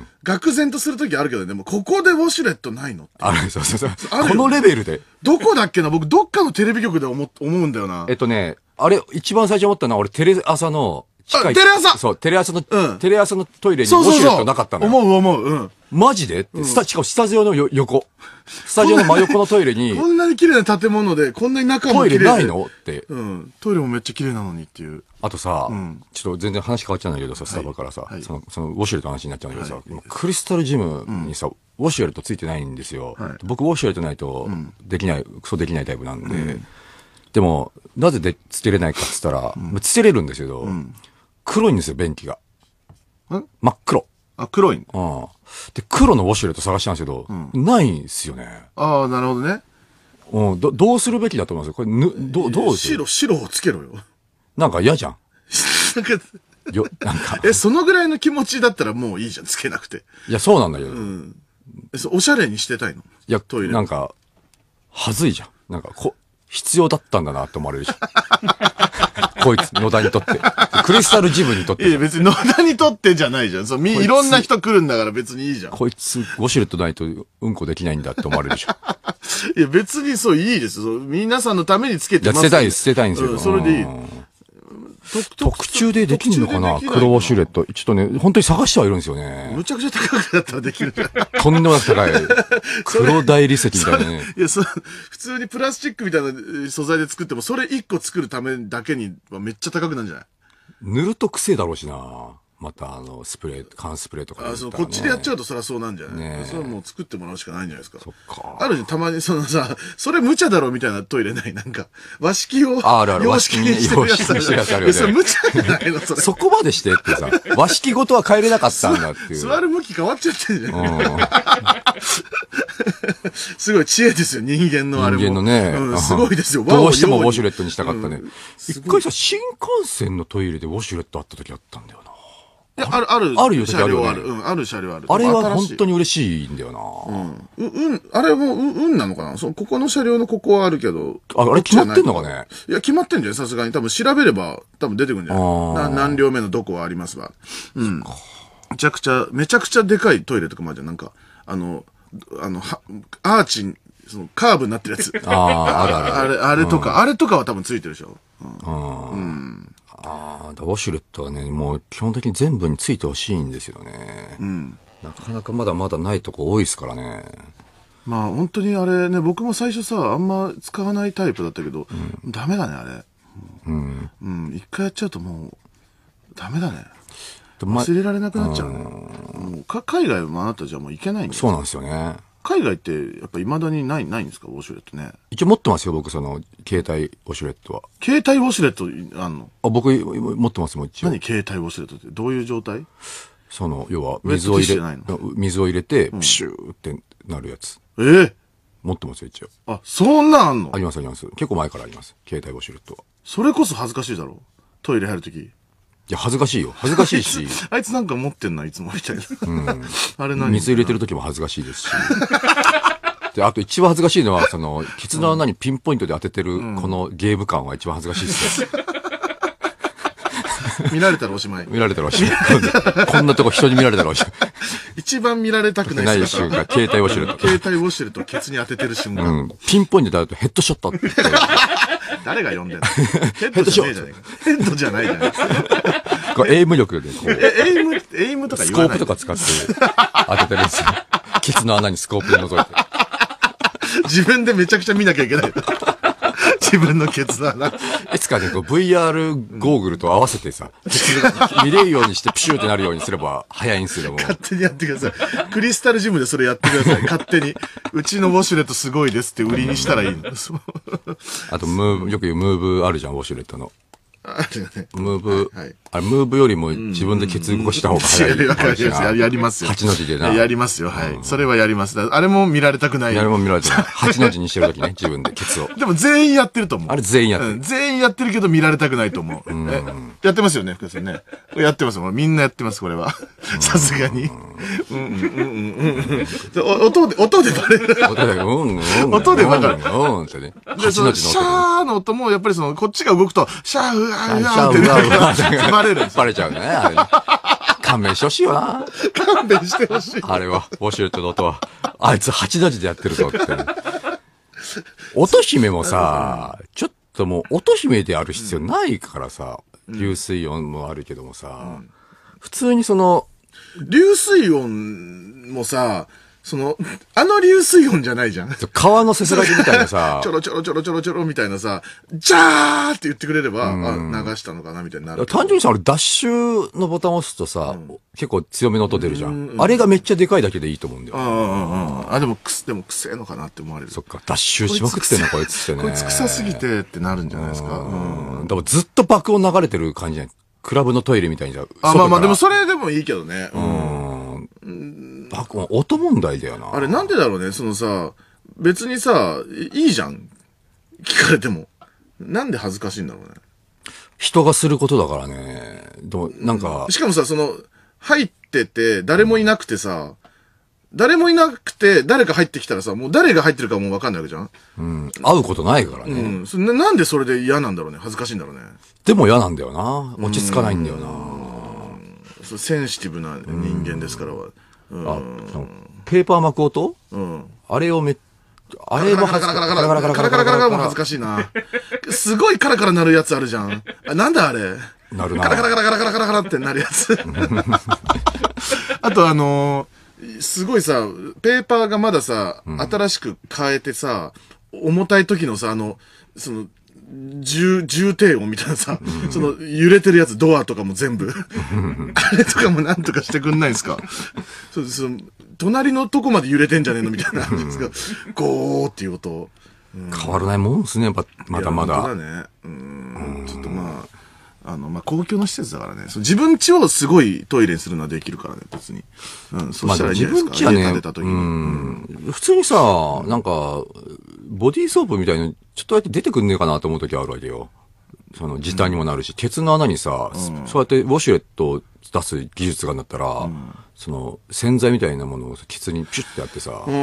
愕然とするときあるけど、でも、ここでウォシュレットないのある、そうそうそう。このレベルで。 どこだっけな僕、どっかのテレビ局で思、思うんだよな。 えっとね、あれ、一番最初思ったのは、俺、テレ朝の、 近い。テレ朝そう、テレ朝の、うん、テレ朝のトイレにウォシュレットなかったのよ。 思う思う、うん。 マジでって、スタ、しかもスタジオのよ横。スタジオの真横のトイレに。 こんなに綺麗な建物で、こんなに中も綺麗で。 トイレないのって。 うん。トイレもめっちゃ綺麗なのにっていう。 あとさ、うん、ちょっと全然話変わっちゃうんだけどさ、スタバからさ、はい、その、そのウォシュレットの話になっちゃうんだけどさ、はい、今クリスタルジムにさ、うん、ウォシュレットついてないんですよ。はい、僕ウォシュレットないと、できない、クソできないタイプなんで、うん、でも、なぜでつけれないかって言ったら、うん、つけれるんですけど、うん、黒いんですよ、便器が。真っ黒。 あ、黒いん、 うん、で、黒のウォシュレット探したんですけど、うん、ないんですよね。 ああ、なるほどね。 うん、ど、どうするべきだと思いますこれ、ぬ、ど、どう白、白をつけろよ。 なんか嫌じゃん。なんか、 よ、なんか。え、そのぐらいの気持ちだったらもういいじゃん、つけなくて。 いや、そうなんだけど。うん。え、そおしゃれにしてたいの？ いや、トイレ。なんか、はずいじゃん。なんか、こ、必要だったんだなって思われるじゃん。こいつ、野田にとって。クリスタルジムにとって。 いや、別に野田にとってじゃないじゃん。そう、み、いろんな人来るんだから別にいいじゃん。 こいつ、ウォシュレットないとうんこできないんだって思われるじゃん。いや、別にそう、いいですよ。皆さんのためにつけてます。 いや、捨てたい、捨てたいんですよ。 うん、それでいい。 特注でできるのかな黒ウォシュレット。ちょっとね、本当に探してはいるんですよね。 むちゃくちゃ高くなったらできるじゃん。 とんでもなく高い。黒大理石みたいなね。 いや、そ、普通にプラスチックみたいな素材で作っても、それ一個作るためだけにはめっちゃ高くなるんじゃない？ 塗ると癖だろうしな。また、あの、スプレー、缶スプレーとか、ね。 あ、そう、こっちでやっちゃうとそりゃそうなんじゃないね。それはもう作ってもらうしかないんじゃないですか。 そっか。 あるじゃん、たまにそのさ、それ無茶だろみたいなトイレないなんか、和式を、 あるある洋式にしてるやつある。 やつあるよね。 それ無茶じゃないのそれ。 そこまでしてってさ、和式ごとは変えれなかったんだっていう。 座る向き変わっちゃってるじゃん。すごい知恵ですよ、人間のあれも。 人間のね。 うん、すごいですよ。 どうしてもウォシュレットにしたかったね。一回さ、新幹線のトイレでウォシュレットあった時あったんだよな。 いや、ある、ある。 あるよ、 車両ある。うん、ある車両ある。 あれは本当に嬉しいんだよな。 うん。う、うん、あれも、うん、うんなのかなそここの車両のここはあるけど。 あ、あれ決まってんのかねいや、決まってんじゃん、さすがに。多分調べれば、多分出てくるんじゃないな何両目のどこはありますわ。うん。めちゃくちゃ、めちゃくちゃでかいトイレとかもあるじゃん。なんか、あの、あの、は、アーチ、その、カーブになってるやつ。 ああ、あるある。 あれ、あれとか、うん、あれとかは多分ついてるでしょ。うん。 うんああ、ウォシュレットはね、もう基本的に全部についてほしいんですよね。うん。なかなかまだまだないとこ多いですからね。 まあ本当にあれね、僕も最初さ、あんま使わないタイプだったけど、うん、ダメだね、あれ。うん。うん。一回やっちゃうともう、ダメだね。忘れられなくなっちゃうね。もうか海外もあなたじゃもう行けないんだよ。 そうなんですよね。 海外ってやっぱ未だにない、ないんですかウォシュレットね。 一応持ってますよ、僕、その、携帯ウォシュレットは。 携帯ウォシュレットあんの？ あ、僕、持ってますもん、一応。 何携帯ウォシュレットってどういう状態？ その、要は、水を入れ、水を入れて、プシューってなるやつ。 えー、 持ってますよ、一応。 あ、そんなんあんの？ あります、あります。結構前からあります。携帯ウォシュレットは。 それこそ恥ずかしいだろトイレ入るとき。 いや、恥ずかしいよ。恥ずかしいし。 あいつなんか持ってんな、いつもみたいな。うん。あれ何？ 水入れてるときも恥ずかしいですし。で、あと一番恥ずかしいのは、その、ケツの穴にピンポイントで当ててる、このゲーム感は一番恥ずかしいですよ。 見られたらおしまい。 見られたらおしまい。こんなとこ人に見られたらおしまい。 一番見られたくないない瞬間、携帯ウォシュレット。 携帯ウォシュレットをケツに当ててる瞬間。うん。 ピンポイントで当てるとヘッドショットって。 誰が呼んでんの？ヘッドじゃないじゃないか。ヘッドじゃないじゃない。 こうエイム力でこう。 え、エイム、エイムとか言わない。 スコープとか使って当ててるんですよ。ケツの穴にスコープで覗いて。 自分でめちゃくちゃ見なきゃいけない。自分のケツの穴。 いつかね、こう ブイアール ゴーグルと合わせてさ、見れるようにしてプシューってなるようにすれば早いんですよ、もう。 勝手にやってください。クリスタルジムでそれやってください。勝手に。うちのウォシュレットすごいですって売りにしたらいいの。 あと、ムーブ、よく言うムーブあるじゃん、ウォシュレットの。 あるよね。 ムーブ、はい、あれ、ムーブよりも自分でケツ動かした方が早い。 わかります。やりますよ。 はちの字でな。 やりますよ、はい。それはやります。あれも見られたくない。 あれも見られたくない。はちの字にしてるときね、自分でケツを。 でも全員やってると思う。 あれ全員やってる。 全員やってるけど見られたくないと思う。えやってますよね、福田さんね。やってます。みんなやってます、これは。さすがに。うんうんうんうんうん。音で、音でバレる。 音で、うんうん。 音でわかる。 うんってね。 はちの字の音。シャーの音も、やっぱりその、こっちが動くと、シャー、うわー、うわーって。バレるんです。 バレちゃうね、あれね。勘弁してほしいよな。 勘弁してほしい。 あれは、ウォシュレットの音は。あいつはちの字でやってるぞって。乙姫もさ、ちょっともう乙姫である必要ないからさ、流水音もあるけどもさ、普通にその、 流水音もさ、その、あの流水音じゃないじゃん。 川のせせらぎみたいなさ。 ちょろちょろちょろちょろちょろみたいなさ、ジャーって言ってくれれば、あ、流したのかなみたいになる。 単純にさ、あれ、ダッシュのボタンを押すとさ、うん、結構強めの音出るじゃん。うんうん、あれがめっちゃでかいだけでいいと思うんだよ。 ああ、ああ、でも、くす、でも、くせえのかなって思われる。 そっか、ダッシュしまくってんの、こいつってね。 こいつ臭すぎてってなるんじゃないですか。 うん。でもずっと爆音流れてる感じじゃん。クラブのトイレみたいにじゃ。 あ、まあまあ、でもそれでもいいけどね。 うん。うん爆音、音問題だよな。 あれなんでだろうね、そのさ、別にさ、いいじゃん。聞かれても。なんで恥ずかしいんだろうね。 人がすることだからね。でも、なんか、 しかもさ、その、入ってて、誰もいなくてさ、誰もいなくて、誰か入ってきたらさ、もう誰が入ってるかもうわかんないわけじゃん。 うん。会うことないからね。 うん。な, なんでそれで嫌なんだろうね。恥ずかしいんだろうね。 でも嫌なんだよな。落ち着かないんだよな。 そうセンシティブな人間ですからは。 あ、ペーパー巻く音うん。あれをめ、あれもカラカラカラカラカラカラカラカラカラも恥ずかしいな。すごいカラカラ鳴るやつあるじゃん。あ、なんだあれ。 なるな。 カラカラカラカラカラカラカラってなるやつ。あとあのー、すごいさ、ペーパーがまださ、うん、新しく変えてさ、重たい時のさ、あの、その、重、重低音みたいなさ、うん、その揺れてるやつ、ドアとかも全部。あれとかもなんとかしてくんないですか。そうです。隣のとこまで揺れてんじゃねえのみたいな。ゴーっていう音。 うん、変わらないもんですね、やっぱ、まだまだ。 そうだね。うん。ちょっとまあ、あの、まあ、公共の施設だからね。自分家をすごいトイレにするのはできるからね、別に。うん、そうしたらいいんじゃないですか。 まあ、自分家はね、 家建てた時に、うんうん。普通にさ、なんか、ボディーソープみたいな、ちょっとだけ出てくんねえかなと思う時あるわけよ。その時短にもなるし、うん、ケツの穴にさ、うん、そうやってウォシュレットを出す技術があるんだったら、うん、その洗剤みたいなものをケツにピュッてやってさ、うん、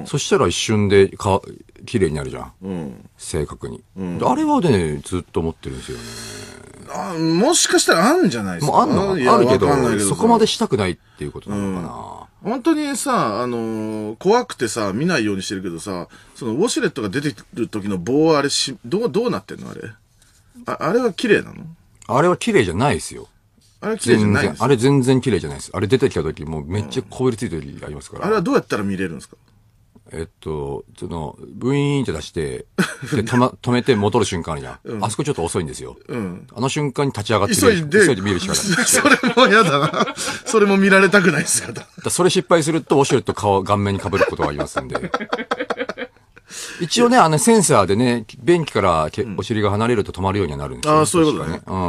そしたら一瞬でか綺麗になるじゃん。うん、正確に、うん。あれはね、ずっと思ってるんですよね。 あ、もしかしたらあるんじゃないですか。 もうあんのあるけど、けどそこまでしたくないっていうことなのかな。 うん、本当にさ、あのー、怖くてさ、見ないようにしてるけどさ、そのウォシュレットが出てくる時の棒はあれし、どう、どうなってんのあれ。あ、あれは綺麗なの？ あれは綺麗じゃないですよ。 あれ綺麗じゃないんですか？ あれ全然綺麗じゃないです。あれ出てきた時もうめっちゃこびりついてる時ありますから、 うん。あれはどうやったら見れるんですか？ えっと、その、ブイーンって出して、で、止ま、止めて戻る瞬間あるじゃん。うん、あそこちょっと遅いんですよ。うん。あの瞬間に立ち上がって急いで、 急いで見るしかない。 それも嫌だな。それも見られたくない姿。 だそれ失敗すると、ウォシュレット顔、顔面に被ることがありますんで。一応ね、あの、センサーでね、便器からけ、うん、お尻が離れると止まるようにはなるんですよ、ね。 ああ、そういうことだね。 うん。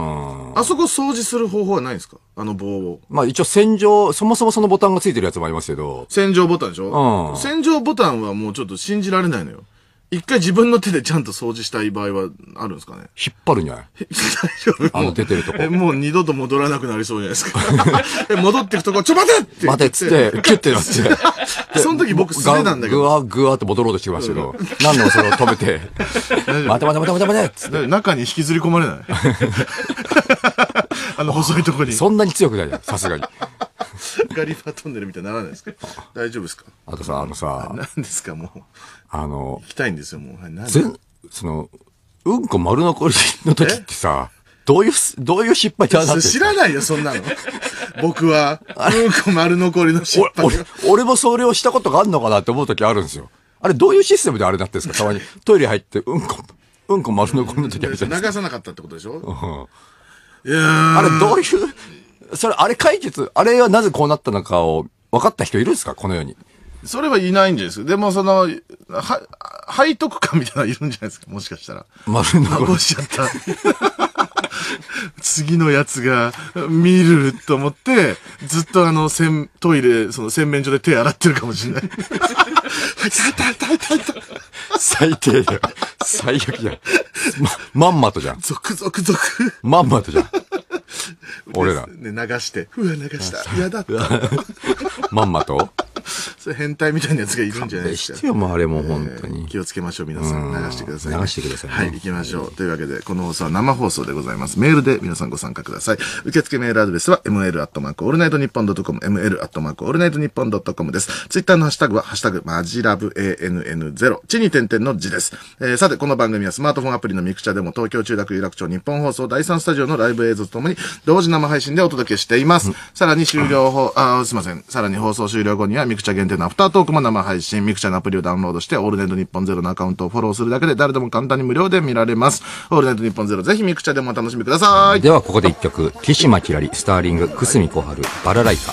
あそこ掃除する方法はないんですか？あの棒を。 まあ一応洗浄、そもそもそのボタンがついてるやつもありますけど。 洗浄ボタンでしょ？ うん。 洗浄ボタンはもうちょっと信じられないのよ。一回自分の手でちゃんと掃除したい場合はあるんですかね？ 引っ張るんじゃない？ 大丈夫？ あの出てるとこ。 え、もう二度と戻らなくなりそうじゃないですか。え、戻ってくとこ、ちょ待てって。 待てっつって、キュッてなって。 その時僕素手なんだけど。 ぐわぐわって戻ろうとしてましたけど、何度もそれを止めて、待て待て待て待て待てっつって。 中に引きずり込まれないあの細いとこに。 そんなに強くないじゃん、さすがに。 ガリバートンネルみたいにならないですか？大丈夫ですか？ あとさ、あのさ、 何ですかもう。 あの、 行きたいんですよ、もう。 全、その、うんこ丸残りの時ってさ、 どういう、どういう失敗ってあるんですか？ 知らないよ、そんなの。僕は、うんこ丸残りの失敗。 俺、俺もそれをしたことがあるのかなって思うときあるんですよ。あれどういうシステムであれなってんですか？たまにトイレ入って、うんこ、うんこ丸残りのときあるじゃないですか。 流さなかったってことでしょ？ うん、いやー。あれどういう、それ、あれ解決、あれはなぜこうなったのかを分かった人いるんですか？この世に。 それはいないんですよ。でもその、は、背徳感みたいなのいるんじゃないですか、もしかしたら。 丸残り。しちゃった。次のやつが見ると思って、ずっとあの、洗、トイレ、その洗面所で手洗ってるかもしれない。 最低だよ。最悪じゃん。ま、まんまとじゃん。 続々続。 まんまとじゃん。俺ら。 ね、流して。うわ、流した。嫌だった。 まんまとそれ変態みたいなやつがいるんじゃないですか。 してよ、もうあれも本当に、 えー。気をつけましょう、皆さん。流してください、ね。 流してください、ね。 はい、行きましょう。というわけで、この放送は生放送でございます。メールで皆さんご参加ください。受付メールアドレスは エムエル アットマークオールナイトニッポンドットコム、エムエル アットマークオールナイトニッポンドットコムです。ツイッターのハッシュタグは、ハッシュタグ、マジラブ エーエヌエヌゼロ。地に点々の字です。えー、さて、この番組はスマートフォンアプリのミクチャでも東京中学有楽町日本放送第三スタジオのライブ映像とともに同時生配信でお届けしています。うん、さらに終了後、あ、すいません。さらに放送終了後にはミクチャ限定のアフタートークも生配信、ミクチャのアプリをダウンロードして、オールナイトニッポンゼロのアカウントをフォローするだけで誰でも簡単に無料で見られます。オールナイトニッポンゼロ、ぜひミクチャでもお楽しみください。 ではここで一曲、岸間きらり、スターリング、久住小春、バラライカ。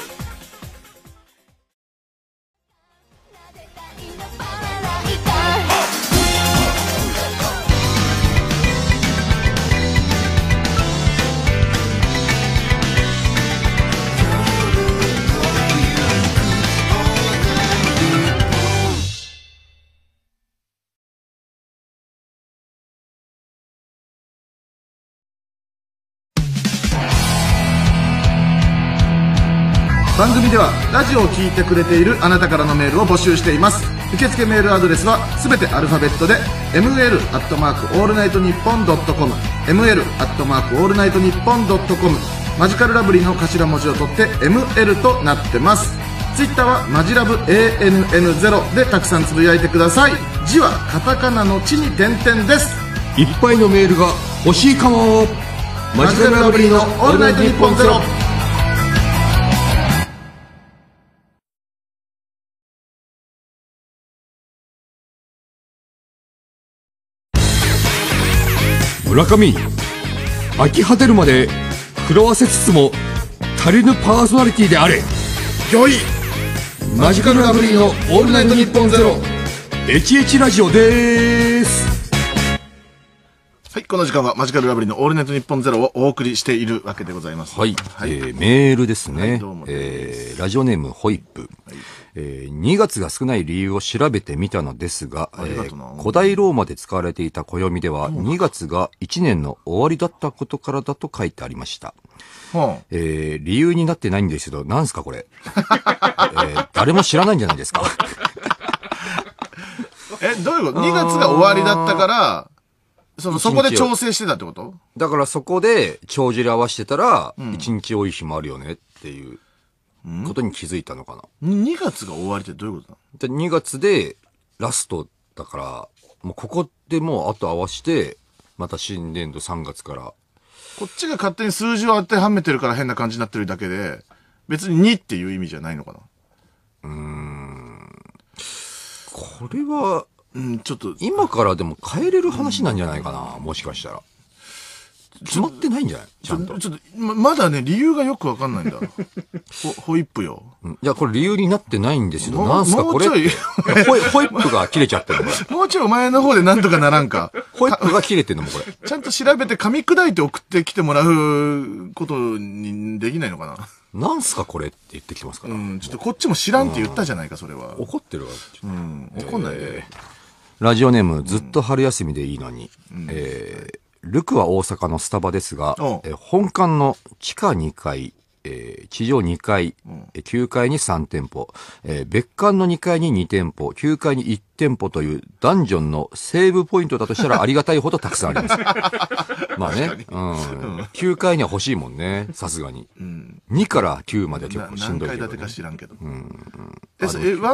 番組ではラジオを聞いてくれているあなたからのメールを募集しています。受付メールアドレスはすべてアルファベットで エムエル アットマークオールナイトニッポンドットコム エムエル アットマークオールナイトニッポンドットコム。マジカルラブリーの頭文字を取って エムエル となってます。ツイッターはマジラブ エーエヌエヌゼロ でたくさんつぶやいてください。字はカタカナの地に点々です。 いっぱいのメールが欲しいかも。 マジカルラブリーのオールナイトニッポンゼロ。 村上、飽き果てるまで狂わせつつも足りぬパーソナリティであれ。 よいマジカルラブリーのオールナイトニッポンゼロ、エイチエイチ ラジオでーす。 はい、この時間はマジカルラブリーのオールナイトニッポンゼロをお送りしているわけでございます。 はい、はい、えー、メールですね。はい、どうもえー、ラジオネームホイップ。はい、えー、にがつが少ない理由を調べてみたのですが、がえー、古代ローマで使われていた暦では、にがつがいちねんの終わりだったことからだと書いてありました。はあ、えー、理由になってないんですけど、なんすかこれ。えー、誰も知らないんじゃないですか。 え、どういうこと？ に 月が終わりだったから、その、そこで調整してたってこと？ だからそこで帳尻合わせてたら、いちにち多い日もあるよねっていうことに気づいたのかな。 にがつが終わりってどういうことだ？でにがつでラストだから、もうここでもうあと合わせて、また新年度さんがつから。 こっちが勝手に数字を当てはめてるから変な感じになってるだけで、別ににっていう意味じゃないのかな。 うーん。これは、 うん、ちょっと。 今からでも変えれる話なんじゃないかな、もしかしたら。決まってないんじゃない？ちゃんと。 ちょっと、ま、まだね、理由がよくわかんないんだ。ホ, ホイップよ。 うん、いや、これ理由になってないんですよ。なんすかこれ。ホイップが切れちゃってるのこれ。 もうちょいお前の方でなんとかならんか。 ホイップが切れてんのもこれ。 ちゃんと調べて噛み砕いて送ってきてもらうことにできないのかな。 なんすかこれって言ってきてますから。 うん、ちょっとこっちも知らんって言ったじゃないか、それは。 怒ってるわ。 うん、怒んないで、えー。 ラジオネーム、ずっと春休みでいいのに。うん、えールクは大阪のスタバですが、え本館の地下にかい、えー、地上にかい、うん、きゅうかいにさんてんぽ、えー、別館のにかいににてんぽ、きゅうかいにいちてんぽというダンジョンのセーブポイントだとしたらありがたいほどたくさんあります。まあね、うん、きゅうかいには欲しいもんね、さすがに、うん。にからきゅうまでは結構しんどいけど、ね。 何階建てか知らんけど。うんうん、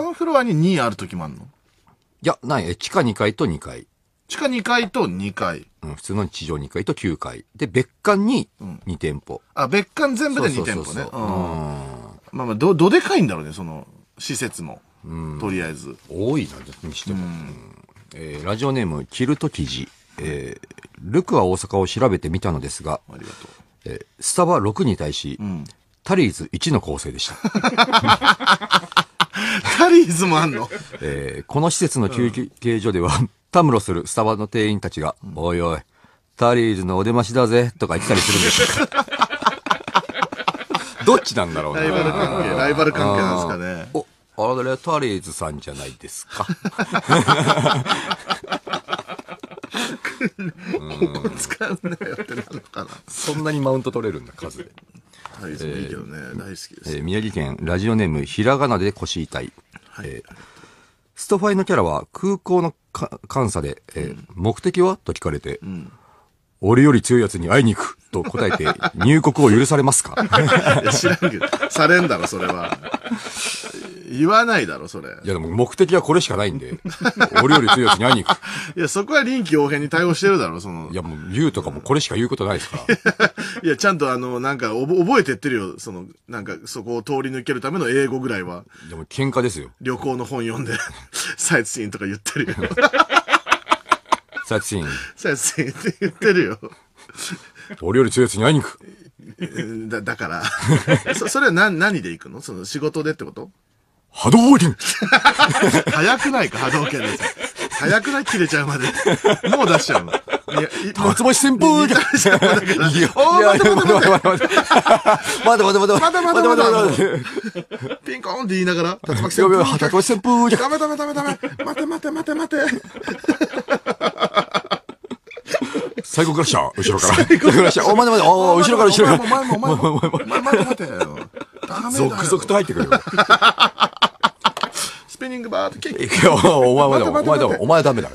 え、 え、ワンフロアににあるときもあるの？ いや、ない、地下にかいとにかい。 地下にかいとにかい。 うん、普通の地上にかいときゅうかい。で、別館にに店舗。 うん、あ、別館全部でに店舗ね。まあまあ、ど、どでかいんだろうね、その、施設も。うん、とりあえず。 多いな、にしても。うん、えー、ラジオネーム、キルト記事。えー、ルクは大阪を調べてみたのですが、 ありがとう。 えー、スタバろくに対し、うん、タリーズいちの構成でした。 タリーズもあんの、 えー、この施設の休憩所では、うん、たむろするスタバの店員たちが、うん、おいおい、タリーズのお出ましだぜ、とか言ってたりするんですよ。どっちなんだろうな。 ライバル関係、ライバル関係なんですかね。 お、あれ、タリーズさんじゃないですか。 ここ使うなよってなるのかな。 そんなにマウント取れるんだ、数で。 タリーズもいいけどね、えー、大好きです、 えー。宮城県ラジオネームひらがなで腰痛い。はい、えー、ストファイのキャラは空港の監査で、えーうん、目的はと聞かれて、うん、俺より強いやつに会いに行くと答えて入国を許されますか？ いや知らんけど、されんだろ、それは。言わないだろ、それ。 いやでも目的はこれしかないんで、俺より強いやつに会いに行く。 いや、そこは臨機応変に対応してるだろ、その。 いやもう言うとかもこれしか言うことないですかいや、ちゃんとあの、なんか、覚えてってるよ、その、なんか、そこを通り抜けるための英語ぐらいは。 でも喧嘩ですよ。 旅行の本読んで、サイツシーンとか言ってるよ。 サイツシーン。 サイツシーンって言ってるよ。 俺より強いやつに会いに行く。 だ、だから。そ、それは何、何で行くの？その仕事でってこと？ 波動拳早くないか、波動拳です。早くない？切れちゃうまで。もう出しちゃうの。 竜星旋風じゃん。いや、待て待て待て待て待て。待て待て待て待て待て待て。 ピンコーンって言いながら、 竜巻旋風。竜巻旋風じゃん。 ダメダメダメダメ。待て待て待て待て。 最後クラッシャー、後ろから。最後クラッシャー。お、待て待て、お、後ろから後ろから。 お前もお前もお前も。お前待て待てよ。 続々と入ってくるよ。 スピニングバーってケーキ。 お前はお前だ、お前はダメだ。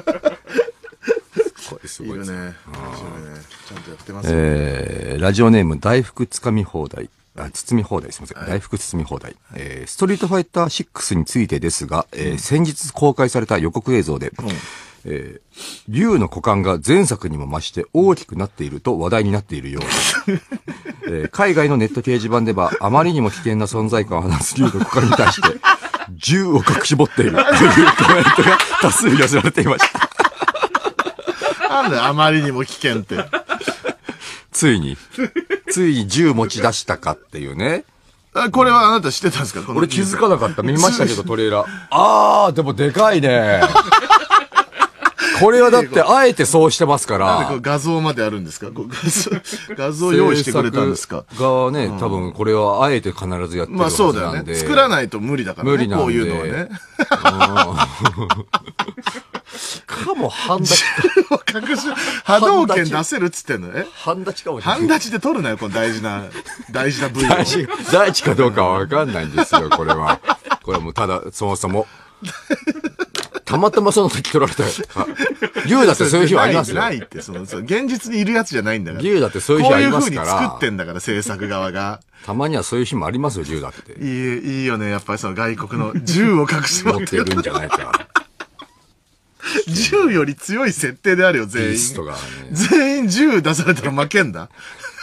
これすごいですね。 いいよね。ちゃんとやってます。 えー、ラジオネーム大福つかみ放題。あ、包み放題すみません。はい、大福包み放題。はい、えー、ストリートファイターシックスについてですが、えーうん、先日公開された予告映像で、うん、えー、竜の股間が前作にも増して大きくなっていると話題になっているようです。えー、海外のネット掲示板ではあまりにも危険な存在感を放つ竜の股間に対して、銃を隠し持っているというコメントが多数寄せられていました。 なんだよ、あまりにも危険って。 ついに、ついに銃持ち出したかっていうね。 あ、これはあなた知ってたんですか？この俺気づかなかった。見ましたけど、トレーラー。あー、でもでかいね。これはだってあえてそうしてますから。 なんでこう画像まであるんですか？こう画像、画像用意してくれたんですか？ がね、多分これはあえて必ずやってるはずなんで。 まあそうだよね。作らないと無理だからね。無理なんで。こういうのはね。 かも半立ち。 隠し、波動拳出せるっつってんのね。 半立ちかもしれない。 半立ちで取るなよ、この大事な、大事な部位を。 大事、大事かどうかはわかんないんですよ、これは。これはもうただ、そもそも。たまたまその時取られた。竜だってそういう日はありますよ。 ないって、その、そう、現実にいるやつじゃないんだから。 竜だってそういう日はありますから。 こういう風に作ってんだから、制作側が。 たまにはそういう日もありますよ、竜だって。 いい、いいよね、やっぱりその外国の銃を隠し持ってるんじゃないか。 銃より強い設定であるよ、全員。ね、全員銃出されたら負けんだ。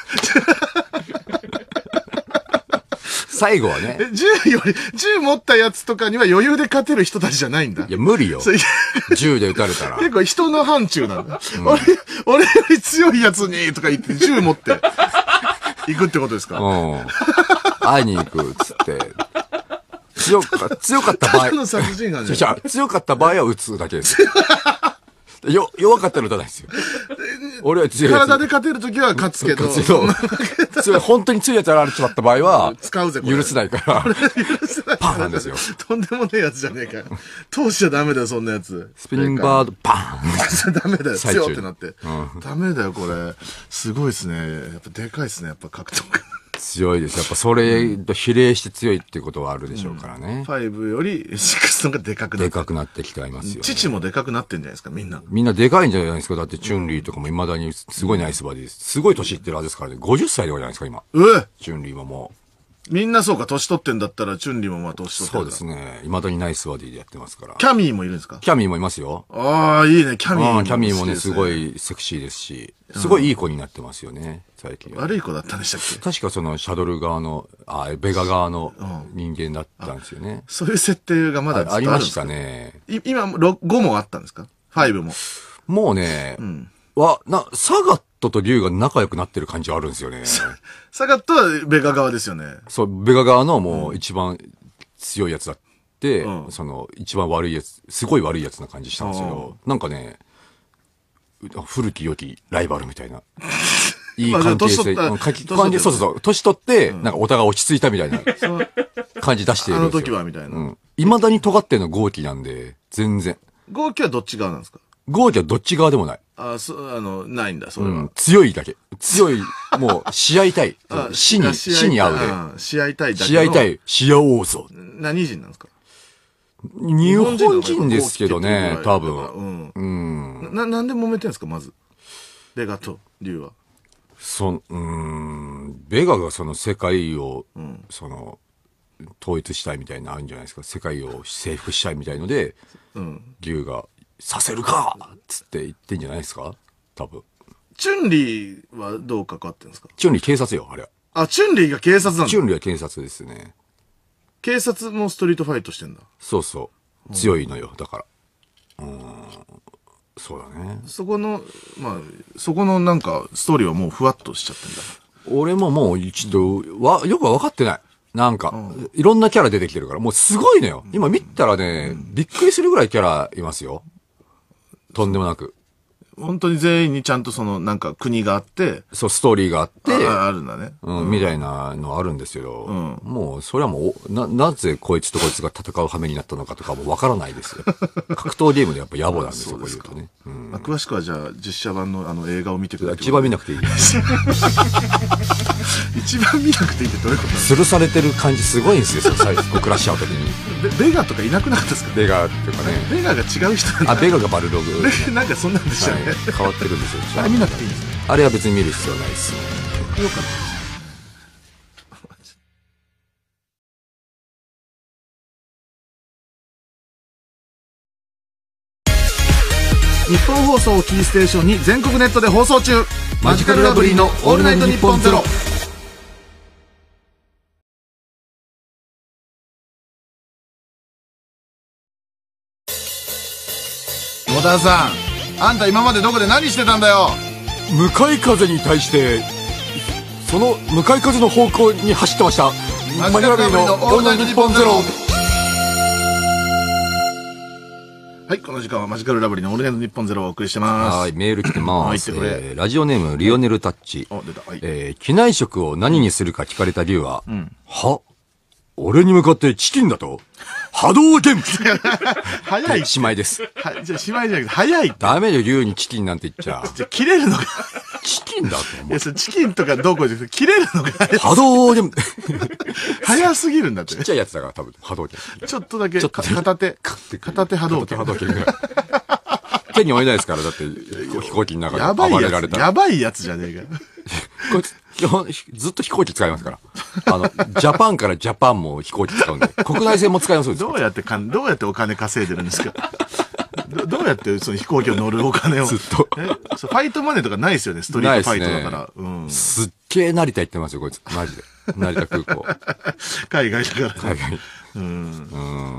最後はね。 銃より、銃持ったやつとかには余裕で勝てる人たちじゃないんだ。 いや、無理よ。銃で撃たれたら。 結構人の範疇なんだ。うん、俺、俺より強いやつにとか言って銃持って行くってことですか？うん。 会いに行く、つって。強か、強かった場合。 の殺人犯じゃ強かった場合は撃つだけですよ。よ、弱かったら撃たないですよ。俺は強いやつ。 体で勝てるときは勝つけど。 強い、本当に強いやつやられちまった場合は、 使うぜ、 許せないから。許せない。パーンですよ。 とんでもねえやつじゃねえかよ。通しちゃダメだよ、そんなやつ。 スピニングバード、パーン。 ダメだよ、強ってなって。ダメだよ、これ。すごいですね。やっぱでかいですね、やっぱ格闘家。 強いです。やっぱそれと比例して強いっていうことはあるでしょうからね。 うん、ごよりろくのがでかくなって。 でかくなってきていますよ、ね。 父もでかくなってんじゃないですか、みんな。 みんなでかいんじゃないですか。だってチュンリーとかも未だにすごいナイスバディです。すごい年いってるはずですからね。ごじゅっさいとかじゃないですか、今。 えチュンリーはもみんなそうか、年取ってんだったら、チュンリーもまあ年取ってる。 そうですね。未だにナイスバディでやってますから。 キャミーもいるんですか？ キャミーもいますよ。 ああ、いいね、キャミーも、 ね。キャミーもね、すごいセクシーですし、すごいいい子になってますよね、最近。 悪い子だったんでしたっけ？ 確かその、シャドル側の、あ、ベガ側の人間だったんですよね。うん、 そういう設定がまだあ、ありましたね。 今、ごもあったんですか？ ファイブ も。 もうね、うん、わ、な、サガットとリュウが仲良くなってる感じはあるんですよね。 サガットはベガ側ですよね。 そう、ベガ側のもう一番強いやつだって、うん、その一番悪いやつ、すごい悪いやつな感じしたんですけど、なんかね、古き良きライバルみたいな。いい関係性。まあ、そうそうそう。年取って、うん、なんかお互い落ち着いたみたいな感じ出してるんですよ。 あの時はみたいな。うん。 未だに尖ってるの豪輝なんで、全然。 豪輝はどっち側なんですか？ 豪輝はどっち側でもない。 あ、そう、あの、ないんだ、それは。うん、 強いだけ。強い、もう、試合たい。死に、死に合うで。 試合たいだけ。 試合たい、試合王ぞ。 何人なんですか？ 日本人ですけどね、多分。 うん。うん。な、なんで揉めてんですか、まず。ベガとリュウは。 そ、うん、ベガがその世界を、うん、その、統一したいみたいなのあるんじゃないですか。世界を征服したいみたいので、うん、リュウが、させるかつって言ってんじゃないですか多分。 チュンリーはどう関わってるんですか？ チュンリー警察よ、あれは。 あ、チュンリーが警察なんだ。 チュンリーは警察ですね。 警察もストリートファイトしてんだ。 そうそう。強いのよ、だから。うん。そうだね。 そこの、まあ、そこのなんか、ストーリーはもうふわっとしちゃってんだ。 俺ももう一度、わ、よくは分かってない。なんか、うん、いろんなキャラ出てきてるから、もうすごいのよ。今見たらね、うん、びっくりするぐらいキャラいますよ。とんでもなく。 本当に全員にちゃんとその、なんか国があって。 そう、ストーリーがあって。 あ, あるんだね。 うん、みたいなのあるんですけど、うん、もう、それはもう、な、なぜこいつとこいつが戦う羽目になったのかとかもわからないですよ。格闘ゲームでやっぱ野暮なんですよ、こういうとね。 うん、まあ、詳しくはじゃあ、実写版のあの映画を見てください。 一番見なくていい。 一番見なくていいってどういうことなの？ 吊るされてる感じすごいんですよ、最後、クラッシャーの時に。 ベ, ベガとかいなくなかったですか？ ベガっていうかね。 ベガが違う人なんだ。 あ、ベガがバルログ。 なんかそんなんでしたね、はい。 変わってるんですよ。 あれ見なくていいんですか？ あれは別に見る必要ないですね。 よかった。日本放送をキーステーションに全国ネットで放送中。マジカルラブリーのオールナイトニッポンゼロ。野田さん、あんた今までどこで何してたんだよ。 向かい風に対してその向かい風の方向に走ってました。 マジカルラブリーのオールナイトニッポンゼロ。はい、この時間はマジカルラブリーのオールナイトニッポンゼロをお送りしてます。 はい、メール来てます。えー、ラジオネームリオネルタッチ。 お、出た。はい。 えー、機内食を何にするか聞かれた理由は、うん、は俺に向かってチキンだと波動拳早い。 しまいです。 は、じゃあしまいじゃなくて早い。 ダメよ、竜にチキンなんて言っちゃ。 じゃ切れるのが。 チキンだと思う。いや、 それチキンとかどうこうじゃなくて、切れるのが。 波動拳。 早すぎるんだって。 ちっちゃいやつだから多分、波動拳。 ちょっとだけ、ちょっと片手。片手波動拳。 波動拳ぐらい。手に負えないですから、だって、飛行機の中で暴れられたら。 やばいやつじゃねえか。 こいつ、基本、ずっと飛行機使いますから。あの、ジャパンからジャパンも飛行機使うんで、国内線も使いますよ。 どうやってかん、どうやってお金稼いでるんですか？ど, どうやってその飛行機を乗るお金を。 ずっと。 え、ファイトマネーとかないですよね、ストリートファイトだから。 うん、すっげえ成田行ってますよ、こいつ。マジで。成田空港。 海外だから。 海外。うん。うん。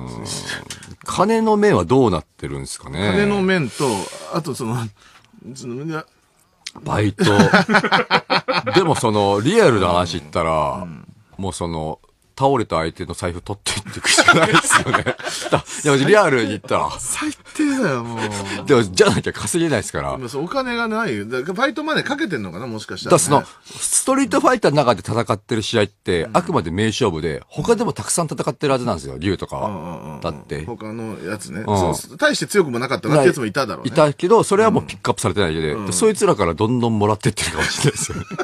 金の面はどうなってるんですかね。 金の面と、あとその、そのバイト。でもその、リアルな話言ったら、うん、もうその、倒れた相手の財布取っていっていくしかないですよね。いや、リアルに言ったら。 最低だよ、もう。 でも、じゃなきゃ稼げないですから。 お金がないよ。だからバイトまでかけてんのかな、もしかしたら、 ね。だその、ストリートファイターの中で戦ってる試合って、うん、あくまで名勝負で、他でもたくさん戦ってるはずなんですよ、竜とかは。だって。 他のやつね。うん、そう。大して強くもなかったなってやつもいただろうね。 いたけど、それはもうピックアップされてないで、うん、そいつらからどんどんもらってってるかもしれないですよね。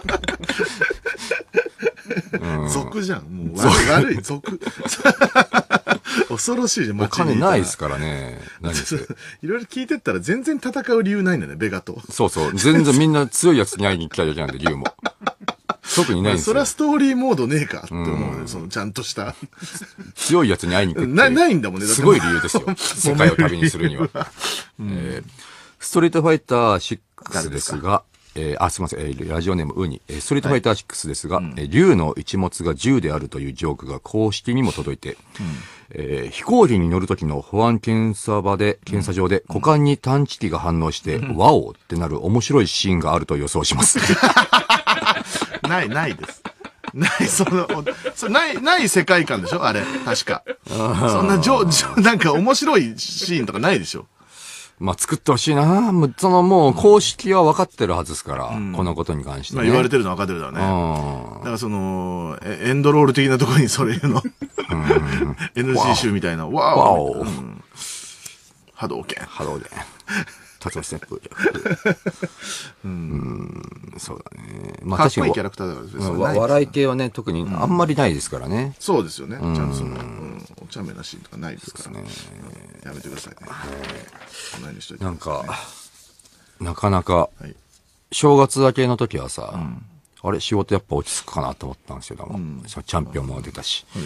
俗じゃん。もう悪い、俗。恐ろしいじゃん、 お金ないですからね。何せ。 いろいろ聞いてったら全然戦う理由ないんだね、ベガと。 そうそう。全然みんな強いやつに会いに行きたいだけなんで、竜も。 特にないんですよ。 それはストーリーモードねえかって思うね、うん、そのちゃんとした。 強いやつに会いに行くって。 な、ないんだもんね。 すごい理由ですよ。世界を旅にするには。うん、えー、ストリートファイターシックスですが、えー、あ、すみません、えー、ラジオネームウニ、えー、ストリートファイターシックスですが、はい、えー、竜の一物が銃であるというジョークが公式にも届いて、うん、えー、飛行機に乗る時の保安検査場で、検査場で股間に探知機が反応して、うん、ワオってなる面白いシーンがあると予想します。 ない、ないです。ない、その、そない、ない世界観でしょあれ、確か。そんな、じょ、じょ、なんか面白いシーンとかないでしょ。 まあ、作ってほしいな。もう、そのもう、公式は分かってるはずですから、うん、このことに関して、ね。 まあ、言われてるのは分かってるだろうね。だからその、エンドロール的なところにそれいうの。エヌジー 集みたいな。ワオ。ワオ、うん、波動拳。 波動拳。タツステップ。うん、うん、そうだね。 まあ、確かに。かっこいいキャラクターだからですね。 笑い系はね、特にあんまりないですからね。うん、 そうですよね。ちゃんとその、うん、お茶目なシーンとかないですからね。やめてくださいね。こんなにしといてなんか、なかなか、正月明けの時はさ、うん、あれ、仕事やっぱ落ち着くかなと思ったんですよ。うん、チャンピオンも出たし、はい、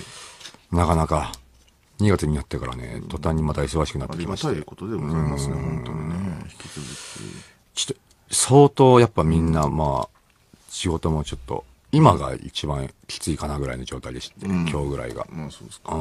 なかなか、にがつになってからね、途端にまた忙しくなってきました。 ありがたいことでございますね、本当にね。引き続き。ちょっと、相当やっぱみんな、まあ、仕事もちょっと、今が一番きついかなぐらいの状態でして、うん、今日ぐらいが。まあそうですか。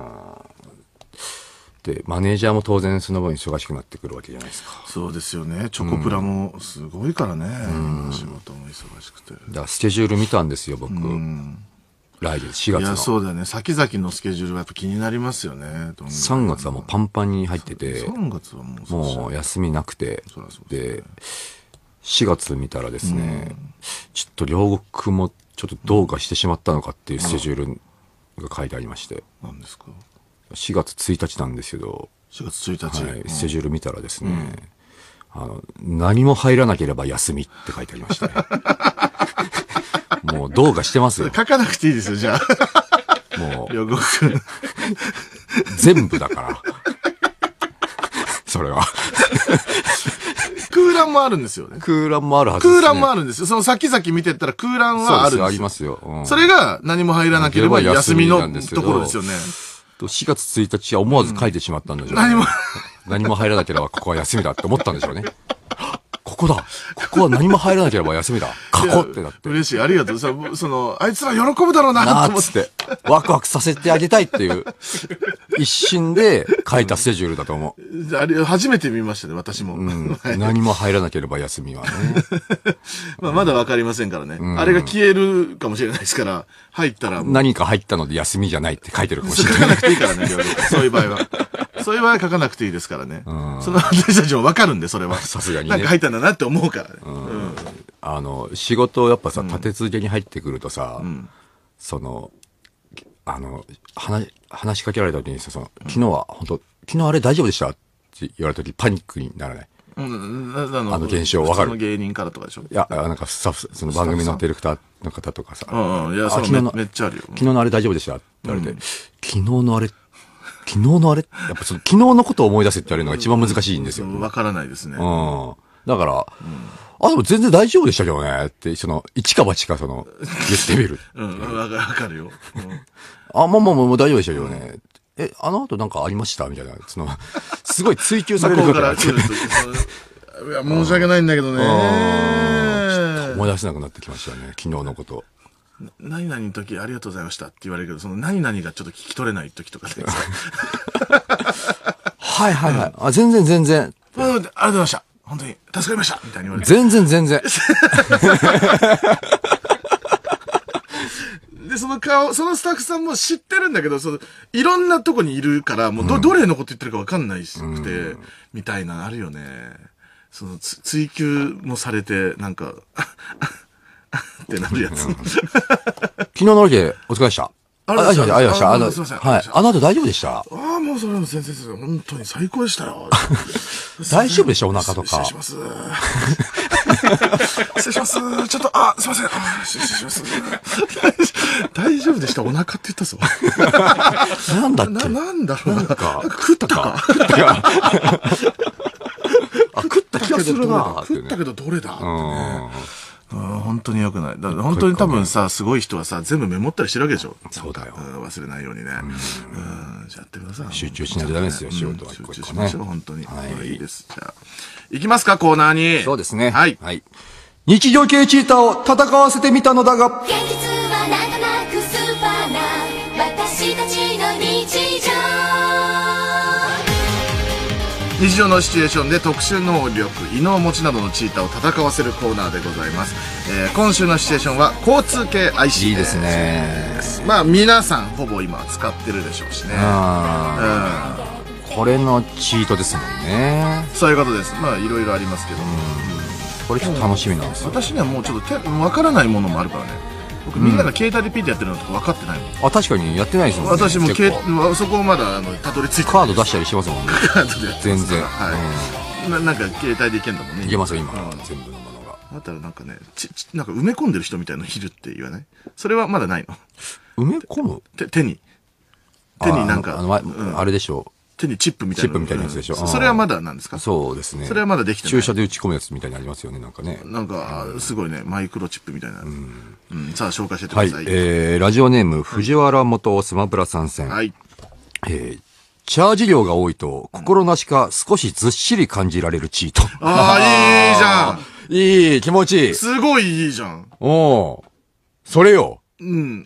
で、マネージャーも当然その分忙しくなってくるわけじゃないですか。 そうですよね。チョコプラもすごいからね。うん、仕事も忙しくて。だからスケジュール見たんですよ、僕。うん来月しがつの。いや、 そうだよね。先々のスケジュールはやっぱ気になりますよね。 さんがつはもうパンパンに入ってて。 さんがつはもうもう休みなくて。そりゃそうですね。で、しがつ見たらですね、うん、ちょっと両国もちょっとどうかしてしまったのかっていうスケジュールが書いてありまして。 何ですか？ しがつついたちなんですけど。 しがつついたち。 はい。スケジュール見たらですね、うん、あの、何も入らなければ休みって書いてありましたね。もうどうかしてますよ。 書かなくていいですよ、じゃあ。もう。両国。 全部だから。それは。 空欄もあるんですよね。 空欄もあるはずですね。空欄もあるんですよ。その先々見てったら空欄はあるんですよ。 そうです、ありますよ。 うん、それが何も入らなければ休みのところですよね。 しがつついたちは思わず書いてしまったんでしょうね。何も、何も入らなければここは休みだって思ったんでしょうね。ここだ。ここは何も入らなければ休みだ。書こうってなって。 嬉しい。ありがとう。その、あいつら喜ぶだろうなと思って。 ワクワクさせてあげたいっていう、一心で書いたスケジュールだと思う。 あれ、初めて見ましたね、私も。うん、 何も入らなければ休みはね。 まあ、まだわかりませんからね、うん。あれが消えるかもしれないですから、入ったら。 何か入ったので休みじゃないって書いてるかもしれない。 書かなくていいからね、そういう場合は。そういう場合は書かなくていいですからね。うん、その私たちもわかるんで、それは。 さすがにね。 なんか入ったんだなって思うからね。うんうん、あの、仕事やっぱさ、立て続けに入ってくるとさ、うん、その、あの、話、話しかけられた時にさ、その、昨日は本当昨日あれ大丈夫でしたって言われた時パニックにならない。うん、あの現象わかる。 その芸人からとかでしょ？ いや、なんかスタッフ、その番組のディレクターの方とかさ。 うんうん。いや、それめっちゃあるよ。 昨日のあれ大丈夫でしたって言われて、うん、昨日のあれ、昨日のあれやっぱその昨日のことを思い出せって言われるのが一番難しいんですよ。 わからないですね。 うん。だから、うん、あ、でも全然大丈夫でしたけどねって、その、一か八かその、言ってみる。 うん、わかるよ。うん、 あ、もうもうもう大丈夫でしたけどね。うん、え、あの後なんかありましたみたいな、その、すごい追求されるから。来るといや、申し訳ないんだけどね。 思い出せなくなってきましたね、昨日のこと。 何々の時ありがとうございましたって言われるけど、その何々がちょっと聞き取れない時とかで。 はいはいはい。あ、全然全然。 ありがとうございました。本当に助かりましたみたいに言われて。 全然全然。 で、その顔、そのスタッフさんも知ってるんだけど、その、いろんなとこにいるから、もうど、うん、どれのこと言ってるかわかんないしくて、うん、みたいなのあるよね。その、追求もされて、なんか、ってなるやつ。うん、 昨日のロケ、お疲れでした。ありがとうございました。ありがとうございました。すみません。はい。あの後大丈夫でした？ああ、もうそれも先生、本当に最高でしたよ。 大丈夫でしたお腹とか。 失礼します。失礼します。ちょっと、あ、すみません。失礼します。大丈夫でしたお腹って言ったぞ。 なんだっけな、 なんだろうな。 なんか、食ったか。食ったか。あ、食った気がするな。 食ったけどどれだってね。 本当に良くない。だから本当に多分さ、すごい人はさ、全部メモったりしてるわけでしょ。 そうだよ。 忘れないようにね。うん。じゃあやってください。 集中しないとダメですよ、仕事は。 集中しましょう、本当に。はい。いいです。じゃあ、行きますか、コーナーに。 そうですね。 はい。 はい。日常系チーターを戦わせてみたのだが。 現実はなんとなくスーパーな私たちの日常。 日常のシチュエーションで特殊能力、異能持ちなどのチーターを戦わせるコーナーでございます。えー、今週のシチュエーションは交通系 アイシーいいですね。 まあ皆さんほぼ今使ってるでしょうしね。 あうん、これのチートですもんね。 そういうことです。まあいろいろありますけど、うん、 これちょっと楽しみなんですよ。 私にはもうちょっとわからないものもあるからね。僕みんなが携帯でピッてやってるのとか分かってないもん。 あ、確かにやってないですもんね。 私もけそこをまだあのたどり着いてカード出したりしますもんね。 カードでやってますから。 全然。 はい。うん、な, なんか携帯でいけんだもんね。 いけますよ今、うん、全部のものが。 だったらなんかね、ちちなんか埋め込んでる人みたいのいるって言わない？それはまだないの？ 埋め込む？ 手手に手になんかあ, あ, のあ, の、うん、あれでしょう。 手にチップみたいな。 チップみたいなやつでしょ。 うん、それはまだなんですか？ そうですね。 それはまだできてない。 注射で打ち込むやつみたいにありますよね、なんかね。 なんか、すごいね、マイクロチップみたいな。うんうん、さあ、紹介してください。 はい。えー、ラジオネーム、藤原元スマブラ参戦。 はい。 えー、チャージ量が多いと、心なしか少しずっしり感じられるチート。 ああ、いいじゃん。 いい、気持ちいい。 すごいいいじゃん。 おー。それよ。 うん。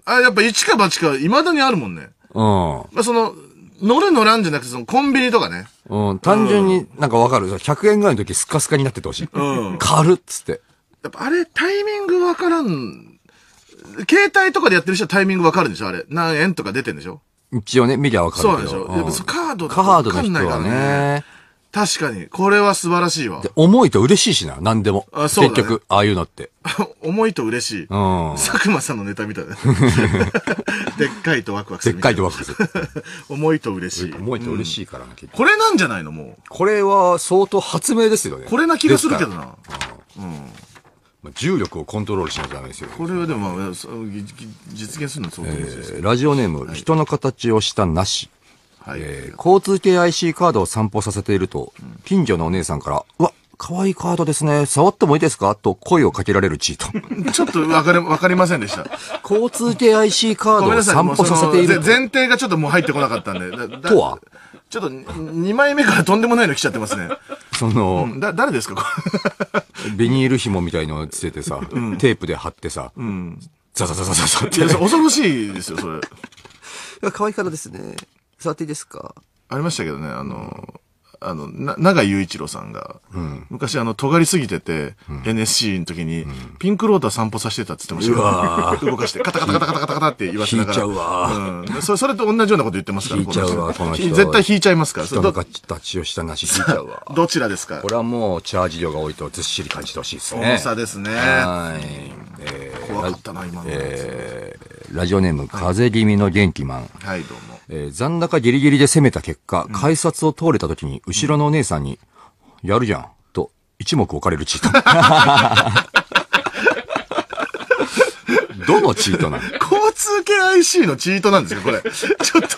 あ、やっぱ一か八か、未だにあるもんね。 うん。 まあ、その、乗る乗らんじゃなくて、そのコンビニとかね。 うん。単純になんかわかる。ひゃくえんぐらいの時スカスカになっててほしい。うん。軽っつって。 やっぱあれ、タイミングわからん。携帯とかでやってる人はタイミングわかるんでしょあれ。何円とか出てんでしょ一応ね、見りゃわかるけど。 そうなんでしょ、うん、やっぱカードとかわかんないからね。カードの人はね。 確かに。これは素晴らしいわ。 で、重いと嬉しいしな、何でも。 あ、そうだね。 結局、ああいうのって。 重いと嬉しい。 うん。 佐久間さんのネタみたいな。でっかいとワクワクする。 でっかいとワクワクする。 重いと嬉しい。 重いと嬉しいからな、 うん、これなんじゃないのもう。 これは相当発明ですよね。 これな気がするけどな。 うん。まあ、重力をコントロールしないとダメですよ、ね。 これはでも、まあ、実現するの相当難しいです、 えー。ラジオネーム、はい、人の形をしたなし。はい、えー、交通系 アイシー カードを散歩させていると、うん、近所のお姉さんから、うわ、可愛いカードですね。触ってもいいですかと声をかけられるチート。 ちょっとわかり、わかりませんでした。 交通系 アイシー カードを散歩させていると。 前提がちょっともう入ってこなかったんで。 とはちょっとにまいめからとんでもないの来ちゃってますね。 その、 うん、だ、誰ですかビニール紐みたいのをつけてさ、うん、テープで貼ってさ、うん、ザザザザザザって。 恐ろしいですよ、それ。 可愛いカードですね。触っていいですか？ ありましたけどね、あの、あの、な、長井雄一郎さんが、うん、昔あの、尖りすぎてて、うん、エヌエスシー の時に、うん、ピンクローター散歩させてたって言ってましたけど、動かして、カタカタカタカタカタカタって言わせながら。 引いちゃうわ。 うん。それ、それと同じようなこと言ってますから、 引いちゃうわ、この人。 絶対引いちゃいますから。 人の形をしたなし引いちゃうわ。 どちらですか？ これはもう、チャージ量が多いとずっしり感じてほしいですね。 重さですね。 はい。 えー、怖かったな、今の。 えー、ラジオネーム、風邪気味の元気マン。 はい、どうも。 えー、残高ギリギリで攻めた結果、うん、改札を通れた時に、後ろのお姉さんに、うん、やるじゃん、と、一目置かれるチート。どのチートなの？ 交通系 アイシー のチートなんですよ、これ。ちょっと。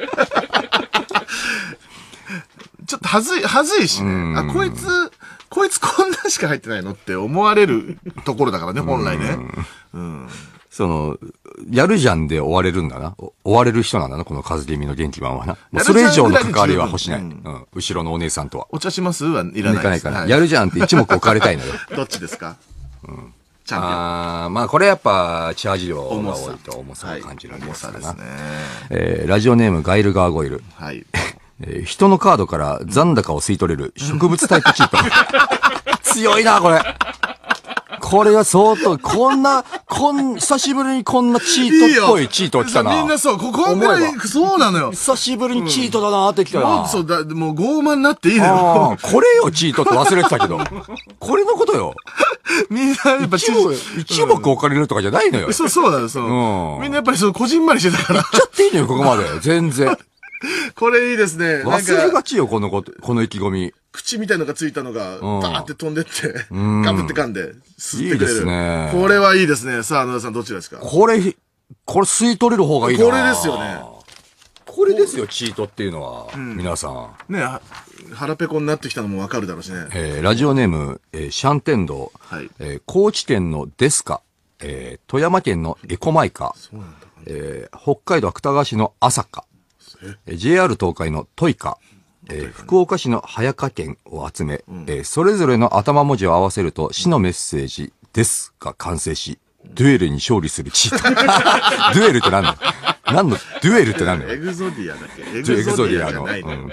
ちょっとはずい、はずいしね。あ、こいつ、こいつこんなしか入ってないのって思われるところだからね、本来ね。うん。 その、やるじゃんで終われるんだな。終われる人なんだな、この風邪気味の元気マンはな。もうそれ以上の関わりは欲しない。うん。うん、後ろのお姉さんとは。 お茶しますはいらないです。いかないから。 はい、やるじゃんって一目置かれたいのよ。 どっちですか？うん。 チャンピオン。ああ、まあこれやっぱ、チャージ量が多いと重さを感じるんですかな。 重さですね。 えー、ラジオネームガイルガーゴイル。 はい。 えー、人のカードから残高を吸い取れる植物タイプチート。強いな、これ。これは相当、こんな、こん、久しぶりにこんなチートっぽいチート来たな。 みんなそう、ここんぐらい、そうなのよ。 久しぶりにチートだなって来たな。 もう、そうだ、もう傲慢になっていいのよ。 これよ、チートって忘れてたけど。これのことよ。 みんなやっぱ一目、一目置かれるとかじゃないのよ。 そう、そうなの、そう。うん。みんなやっぱりそう、こじんまりしてたから。 言っちゃっていいのよ、ここまで。全然。 これいいですね。 忘れがちよ、このこと、この意気込み。 口みたいのがついたのが、バーって飛んでって、ガブって噛んで、吸ってくれる。いいですね。 これはいいですね。さあ、野田さんどっちですか？ これ、これ吸い取れる方がいいな。 これですよね。 これですよ、チートっていうのは、うん、皆さん。 ね、腹ペコになってきたのもわかるだろうしね。 えー、ラジオネーム、えー、シャンテンドー、はい、えー、高知県のデスカ、えー、富山県のエコマイカ、そうなんだ、えー、北海道芥川市の朝霞、えー、ジェイアール 東海のトイカ、えー、福岡市の早川県を集め、うん、えー、それぞれの頭文字を合わせると、市のメッセージ、ですが完成し、デュエルに勝利するチート。デュエルって何だよ。何の、デュエルって何だよ。 エグゾディアだっけ。 エグゾディアの。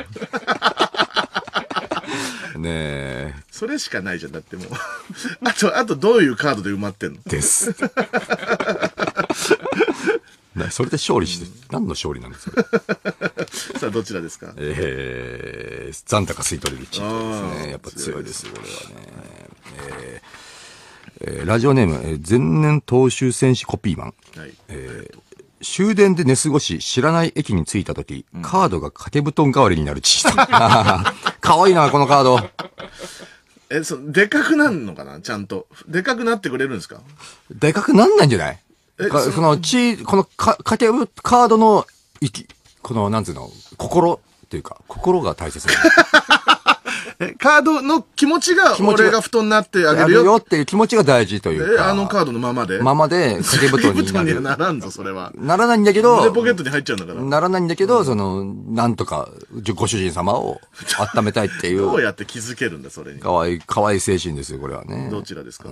うん、ねえ。 それしかないじゃん。だってもう。あと、あとどういうカードで埋まってんのです。それで勝利して、うん、何の勝利なんですかさあ、どちらですか？ えー、残高吸い取れるチートですね。やっぱ強いですよ、これはね。えーえー、ラジオネーム、えー、前年東州戦士コピーマン。はい、えー、終電で寝過ごし知らない駅に着いたとき、うん、カードが掛け布団代わりになるチート。かわいいな、このカード。 え、そ、でかくなんのかなちゃんと。でかくなってくれるんですか？ でかくなんないんじゃない？え、そ, その、チー、このか、掛け布、カードの、いき、この、なんつうの、心っていうか、心が大切だ。 え、カードの気持ちが、俺が布団になってあげるよ。 よっていう気持ちが大事というか。 え、あのカードのままでままで、掛け布団になる。掛け布団にはならんぞ、それは。 ならないんだけど。 で、ポケットに入っちゃうんだから。 ならないんだけど、うん、その、なんとか、ご主人様を温めたいっていう。 どうやって気づけるんだ、それに。 かわいい、かわいい精神ですよ、これはね。 どちらですか？うん、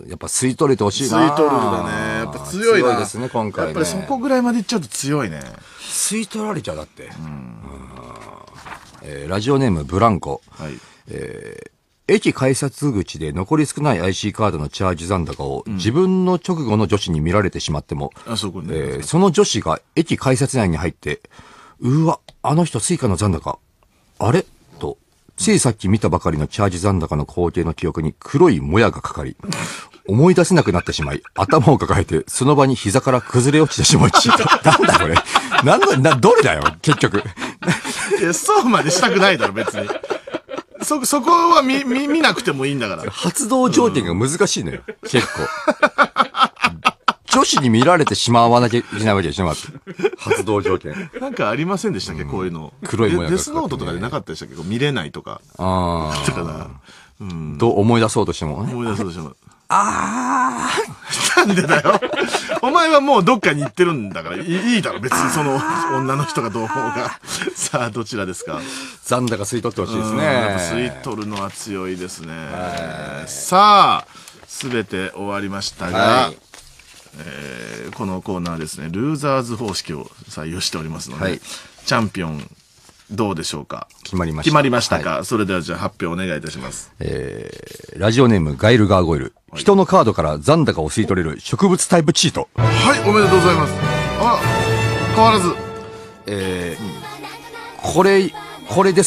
やっぱ吸い取れてほしいな。 吸い取るんだね。やっぱ強いな。 強いですね、今回ね。 やっぱりそこぐらいまでいっちゃうと強いね。 吸い取られちゃう、だって。うん、えー、ラジオネーム、ブランコ。はい。えー、駅改札口で残り少ない アイシー カードのチャージ残高を自分の直後の女子に見られてしまっても、うん、あそこね、えー、その女子が駅改札内に入って、うわ、あの人スイカの残高、あれと、ついさっき見たばかりのチャージ残高の光景の記憶に黒いもやがかかり、思い出せなくなってしまい、頭を抱えて、その場に膝から崩れ落ちてしまい、なんだこれ。なんだ、な、どれだよ、結局。 いや、そうまでしたくないだろ、別に。そ、そこは見、見、見なくてもいいんだから。 発動条件が難しいのよ、うん、結構。女子に見られてしまわなきゃいけないわけでしょ、まず。発動条件。 なんかありませんでしたっけ、うん、こういうの。 黒いもやが、 ね。デスノートとかでなかったでしたっけ、見れないとか。ああ。だから、 うん。と思い出そうとしてもね。思い出そうとしても。 ああ。なんでだよ。お前はもうどっかに行ってるんだから、いい、いいだろ、別にその女の人がどう思うが。さあ、どちらですか？ 残高吸い取ってほしいですね。 やっぱ吸い取るのは強いですね。さあ、すべて終わりましたが、はい、えー、このコーナーですね、ルーザーズ方式を採用しておりますので、はい、チャンピオン、どうでしょうか？ 決まりました。 決まりましたか？はい、それではじゃあ発表お願いいたします。 えー、ラジオネームガイルガーゴイル。はい、人のカードから残高を吸い取れる植物タイプチート。 はい、おめでとうございます。あ、変わらず。 えー、うん、これ、これです。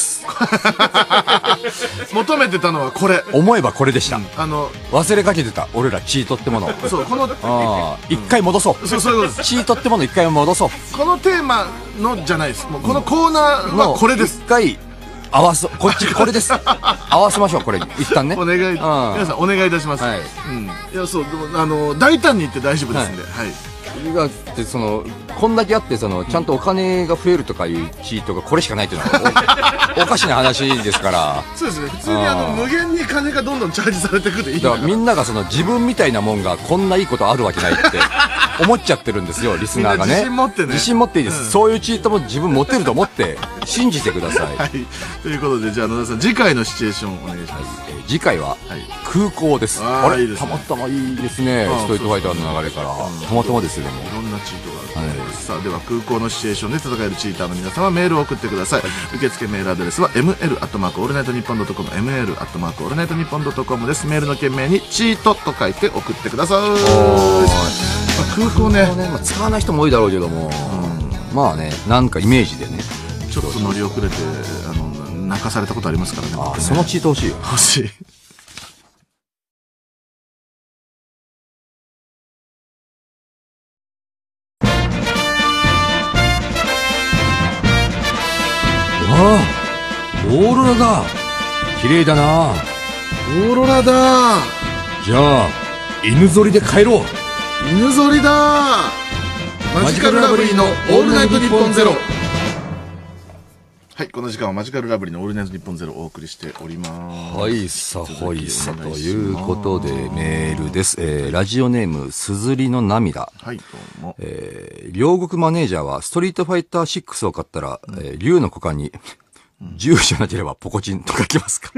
求めてたのはこれ。 思えばこれでした。うん、 あの、 忘れかけてた。俺らチートってもの。 そう、この、ああ、一回戻そう。 そう、そういうことです。 チートってもの一回戻そう。 このテーマのじゃないです。もうこのコーナーはこれです。 一回、合わそう。こっち、これです。合わせましょう、これに。一旦ね。 お願い、皆さんお願いいたします。はい。うん。いや、そう、でも、あの、大胆に言って大丈夫ですんで。はい。 だってそのこんだけあってそのちゃんとお金が増えるとかいうチートがこれしかないっていうのは お, おかしな話ですから。 そうですね。普通にあの無限に金がどんどんチャージされていくでいいんだから。 みんながその自分みたいなもんがこんないいことあるわけないって思っちゃってるんですよ、リスナーがね。 自信持ってね。 自信持っていいです、うん、そういうチートも自分持ってると思って信じてください。 はい。ということでじゃあ野田さん次回のシチュエーションお願いします。はい、 えー、次回は空港です。はい、あれいいですね、たまたまいいですね。ストリートファイターの流れからたまたまですよね。 いろんなチートがある、はい、さあでは空港のシチュエーションで戦えるチーターの皆様メールを送ってください。はい、受付メールアドレスは エムエル アットマークオールナイトニッポンドットコム エムエル アットマークオールナイトニッポンドットコム です。メールの件名にチートと書いて送ってください。空港ね、 ね、まあ、使わない人も多いだろうけども、うん、まあね、なんかイメージでねちょっと乗り遅れてあの泣かされたことありますからね。 あ、ね、そのチート欲しいよ。 欲しい。 ああ、オーロラだ。綺麗だな。 オーロラだ。 じゃあ犬ぞりで帰ろう。 犬ぞりだ。マジカルラブリーのオールナイトニッポンゼロ。 はい、この時間はマジカルラブリーのオールナイトニッポンゼロをお送りしております。 はいさ、はいさ、ということでメールです。えー、ラジオネーム、すずりの涙。 はい、どうも。 えー、両国マネージャーはストリートファイターシックスを買ったら、うん、えー、竜の股間に、銃じゃなければポコチンと書きますか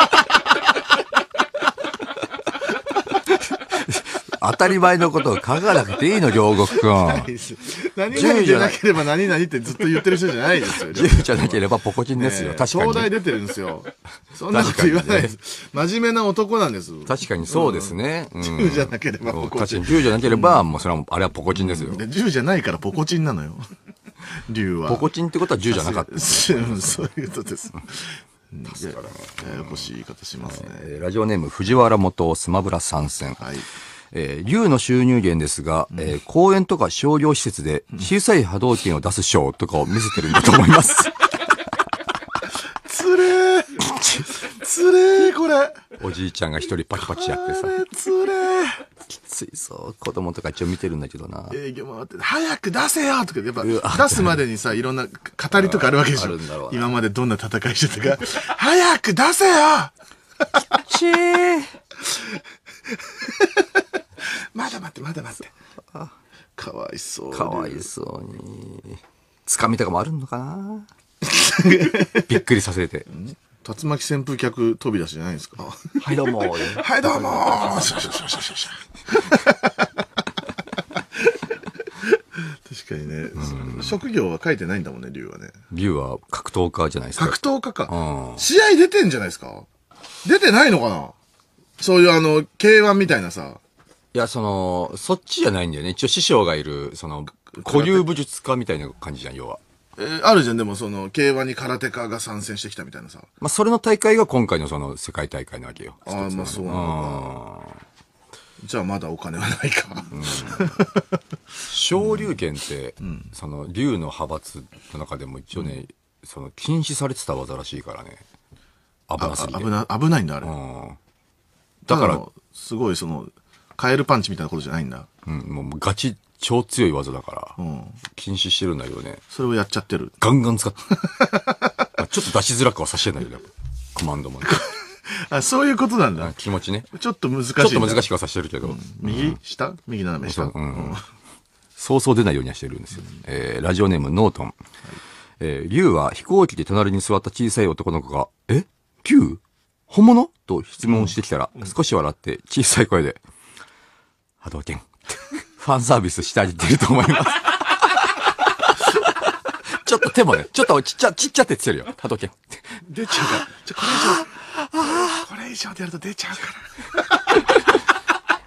当たり前のことを書かなくていいの、両国くん。 何々じゃなければ何々ってずっと言ってる人じゃないですよ。 銃じゃなければポコチンですよ。確かに。 東大出てるんですよ。そんなこと言わないです。真面目な男なんです。 確かにそうですね。 銃じゃなければポコチン。 確かに銃じゃなければ、もうそれは、あれはポコチンですよ。 銃じゃないからポコチンなのよ。竜は。 ポコチンってことは銃じゃなかった。 そういうことです。ですからね。ややこしい言い方しますね。 ラジオネーム、藤原元スマブラ参戦。はい。えー、竜の収入源ですが、うんえー、公園とか商業施設で小さい波動拳を出すショーとかを見せてるんだと思います。 つれーつれーこれ。 おじいちゃんが一人パチパチやってさ。 つれーきついそう。子供とか一応見てるんだけどな。 営業回って、早く出せよとか、やっぱ出すまでにさ、いろんな語りとかあるわけでしょ。今までどんな戦いしてたか。早く出せよちーまだ待って、まだ待って。かわいそう。 かわいそうに。つかみとかもあるのかなびっくりさせて。 竜巻旋風脚飛び出しじゃないですか。 はいどうも。 はいどうも。確かにね、うん、職業は書いてないんだもんね、竜はね。 竜は格闘家じゃないですか。 格闘家か。うん、試合出てんじゃないですか。出てないのかな。そういうあの、ケーワン みたいなさ。 いや、その、そっちじゃないんだよね。一応師匠がいる、その、古流武術家みたいな感じじゃん、要は。 えー、あるじゃん、でもその、ケーワン に空手家が参戦してきたみたいなさ。 まあ、それの大会が今回のその、世界大会なわけよ。 ああ、まあそうなのか。じゃあまだお金はないか。うん、 昇竜拳って、うん、その、竜の派閥の中でも一応ね、うん、その、禁止されてた技らしいからね。危なすぎて。 危な、危ないんだ、あれ。うん、だから、すごいその、カエルパンチみたいなことじゃないんだ。 うん、もうガチ、超強い技だから、うん、禁止してるんだけどね。 それをやっちゃってる。 ガンガン使って。まあちょっと出しづらくはさしてんだけど、コマンドもね。 あ、そういうことなんだ。 気持ちね。 ちょっと難しい。 ちょっと難しくはさしてるけど。うん、 右下右斜め下、うんうん、そうそう出ないようにはしてるんですよ。うん、えー、ラジオネームノートン。はい、えー、竜は飛行機で隣に座った小さい男の子が、え竜本物と質問してきたら、うん、少し笑って小さい声で、波動拳。ファンサービスしてあげてると思います。ちょっと手もね、ちょっとちっちゃ、ちっちゃって言ってるよ。波動拳。 出ちゃうから。ちょ、これ以上、これ以上でやると出ちゃうから。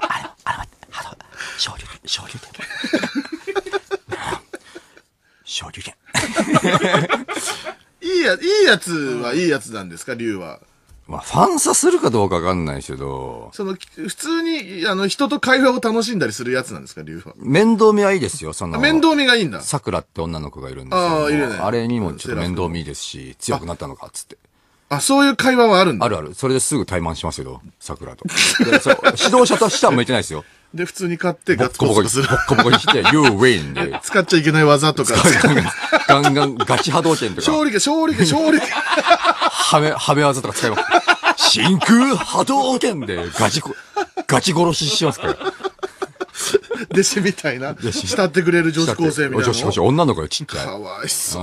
あれ、あれ待って、波動、昇竜拳、昇竜拳。昇竜拳。 いいや、いいやつはいいやつなんですか、竜は。 まあ、ファンサするかどうかわかんないけど。 その、普通に、あの、人と会話を楽しんだりするやつなんですか、竜は。 面倒見はいいですよ、その。 面倒見がいいんだ。 桜って女の子がいるんですよ。 ああ、いるね。 あれにもちょっと面倒見いいですし、強くなったのか、つって。 あ、そういう会話はあるんだ。 あるある。それですぐ怠慢しますけど、桜と。でそう指導者としては向いてないですよ。 で、普通に買ってガッツポーズする。 ボッコボコにして、You win で。 使っちゃいけない技とか。 ガンガンガチ波動拳とか。 勝利拳、勝利拳、勝利拳。 はめ、はめ技とか使います。真空波動拳でガチ、ガチ殺ししますから。 弟子みたいな。慕ってくれる女子高生みたいな。 女子高生、女の子よ、ちっちゃい。 かわいそう。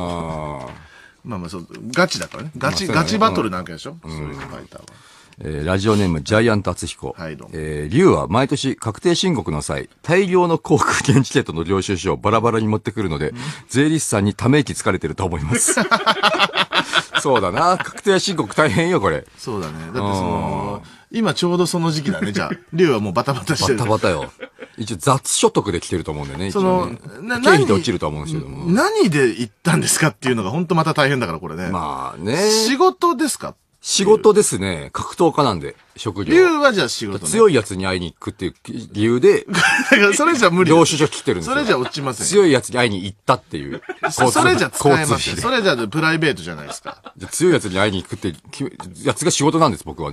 まあまあそう、ガチだからね。ガチ、ガチバトルなわけでしょ、うん、そういうファイターは。 えー、ラジオネーム、ジャイアント厚彦。 はい、どうも。 えー、竜は毎年確定申告の際、大量の航空券チケットの領収書をバラバラに持ってくるので、うん、税理士さんにため息つかれてると思います。そうだな。確定申告大変よ、これ。 そうだね。だってその、今ちょうどその時期だね、じゃあ。竜はもうバタバタしてる。 バタバタよ。一応雑所得で来てると思うんだよね。その、ね、な経費で落ちると思うんですけども。 何で行ったんですかっていうのが本当また大変だからこれね。 まあね。 仕事ですか？ 仕事ですね。格闘家なんで、職業。 竜はじゃあ仕事ね。 強いやつに会いに行くっていう理由で。 だからそれじゃ無理。 領収書切ってるんですよ。 それじゃ落ちません。 強いやつに会いに行ったっていう。 それじゃ使えません。それじゃプライベートじゃないですか。 強いやつに会いに行くってやつが仕事なんです、僕はね。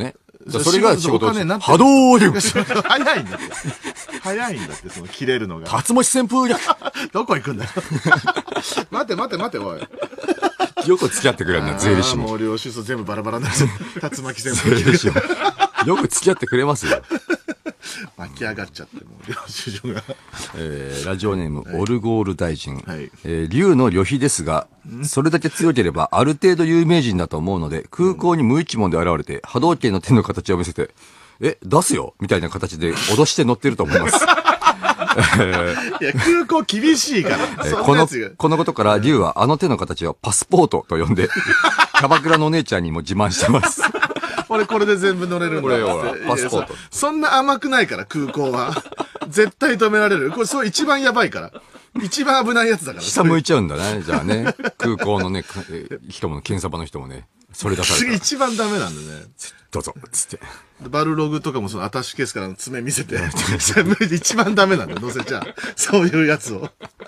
それが仕事です。波動流早いんだって。早いんだって、その切れるのが。 竜巻旋風逆どこ行くんだよ。待て待て待て、おい。 よく付き合ってくれるんだ、税理士も。 もう領収書全部バラバラになっちゃう。竜巻旋風逆。 よく付き合ってくれますよ。 巻き上がっちゃって、もう領収書が。 えー、ラジオネーム、はい、オルゴール大臣。 はい、 えー、竜の旅費ですが、それだけ強ければある程度有名人だと思うので、空港に無一文で現れて、波動拳の手の形を見せて、え、出すよみたいな形で脅して乗ってると思います。 いや、空港厳しいから。 えー、この、このことから、竜はあの手の形をパスポートと呼んで、キャバクラのお姉ちゃんにも自慢してます。 俺これで全部乗れるんだ。 これほら、パスポート。 そんな甘くないから、空港は。絶対止められる。これそう一番やばいから。一番危ないやつだから。 下向いちゃうんだね。じゃあね。空港のね、人も、検査場の人もね、それ出された。 一番ダメなんだね。 どうぞ、つって。 バルログとかもそのアタッシュケースからの爪見せて。一番ダメなんだよ、乗せちゃう。そういうやつを。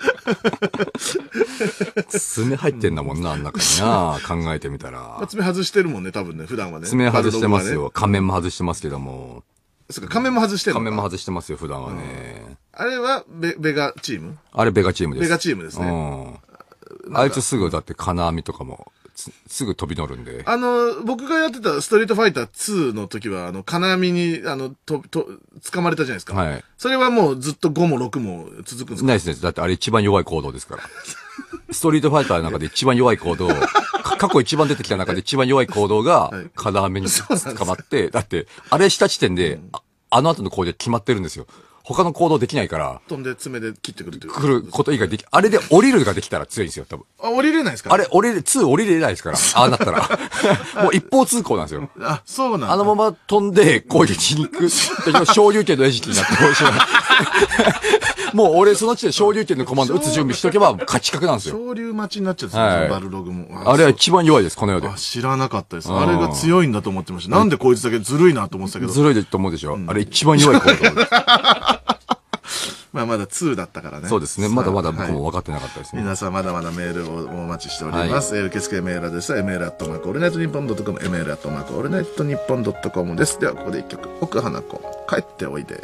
爪入ってんだもんな、あん中にな。考えてみたら。 爪外してるもんね、多分ね、普段はね。 爪外してますよ。仮面も外してますけども。 そうか、仮面も外してるのか。 仮面も外してますよ、普段はね。 あれはベ、ベガチーム？ あれベガチームです。 ベガチームですね。 うん。あいつすぐだって金網とかも、すぐ飛び乗るんで。 あの、僕がやってたストリートファイターツーの時は、あの、金網に、あの、と、と、掴まれたじゃないですか。 はい。 それはもうずっとごもろくも続くんですか？ ないですね。だってあれ一番弱い行動ですから。ストリートファイターの中で一番弱い行動、過去一番出てきた中で一番弱い行動が、金網に捕まって、だって、あれした時点で、あ, あの後の行動決まってるんですよ。他の行動できないから。 飛んで爪で切ってくるという。 来ること以外でき、あれで降りるができたら強いんですよ、多分。 あ、降りれないですか？ あれ、降りれ、ツー降りれないですから。ああなったら。もう一方通行なんですよ。 あ、そうなんだ。 あのまま飛んで攻撃に行く。昇竜拳の餌食になってほしい。もう俺その地で昇竜拳のコマンド打つ準備しとけば勝ち確なんですよ。 昇竜待ちになっちゃうんですよ、はい、バルログも。 あれは一番弱いです、この世で。 あ、知らなかったです。あれが強いんだと思ってました。なんでこいつだけずるいなと思ってたけど。 ずるいと思うでしょ。うん、あれ一番弱い行動です。 まあまだツーだったからね。 そうですね。まだまだ僕も分かってなかったですね。 はい、皆さんまだまだメールをお待ちしております。はい、受付メールアドレスは エムエル アットマークオールナイトニッポンドットコム、エムエル アットマークオールナイトニッポンドットコムです。ではここで一曲、奥花子、帰っておいで。はい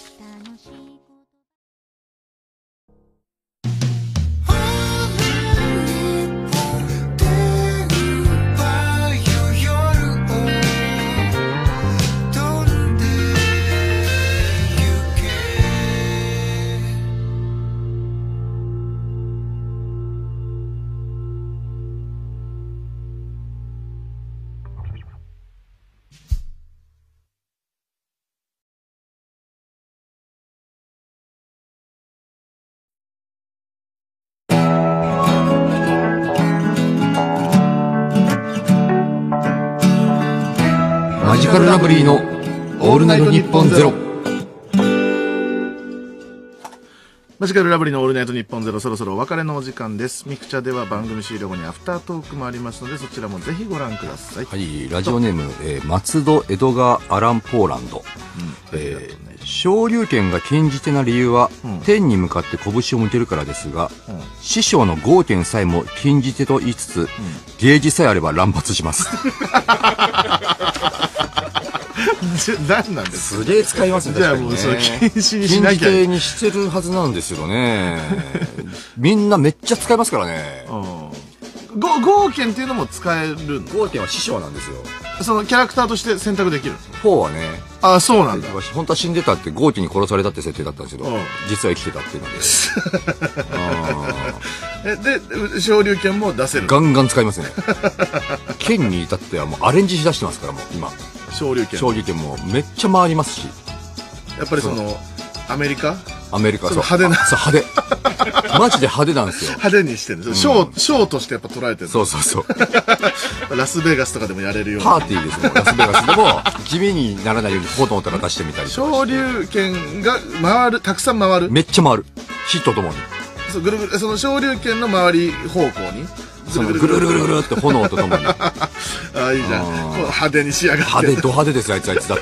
マジカルラブリーのオールナイトニッポンゼロ。 マジカルラブリーのオールナイトニッポンゼロ、そろそろお別れのお時間です。ミクチャでは番組終了後にアフタートークもありますので、そちらもぜひご覧ください。 はい、ラジオネーム、えー、松戸江戸川アランポーランド。うん、えー、昇竜拳が禁じ手な理由は、うん、天に向かって拳を向けるからですが、うん、師匠の豪拳さえも禁じ手と言いつつ、うん、ゲージさえあれば乱発します。 何なんですか？すげえ使いますね。 じゃあもうそれ禁止にしなきゃ。 禁じ手にしてるはずなんですよね。みんなめっちゃ使いますからね。 豪剣っていうのも使えるの？ 豪剣は師匠なんですよ。 そのキャラクターとして選択できる？ フォーはね。 ああ、そうなんだ。 本当は死んでたって豪剣に殺されたって設定だったんですけど、実は生きてたっていうので。で、昇竜拳も出せる？ ガンガン使いますね。剣に至ってはもうアレンジしだしてますからもう今。 昇竜拳。 昇竜拳もめっちゃ回りますし。 やっぱりそのアメリカ？ アメリカ、そう派手な。 そう派手。マジで派手なんですよ。 派手にしてるんですよ。ショー、ショーとしてやっぱ捉えてる。 そうそうそう。 ラスベガスとかでもやれるような。パーティーですもん。ラスベガスでも、地味にならないように炎とか出してみたりとか。 昇竜拳が回る、たくさん回る。 めっちゃ回る。火とともに。 そう、ぐるぐる、その昇竜拳の回り方向に。 そのぐるぐるぐるぐるって炎とともに。ああ、いいじゃん。派手に仕上がって。 派手、ド派手ですよ、あいつあいつだって。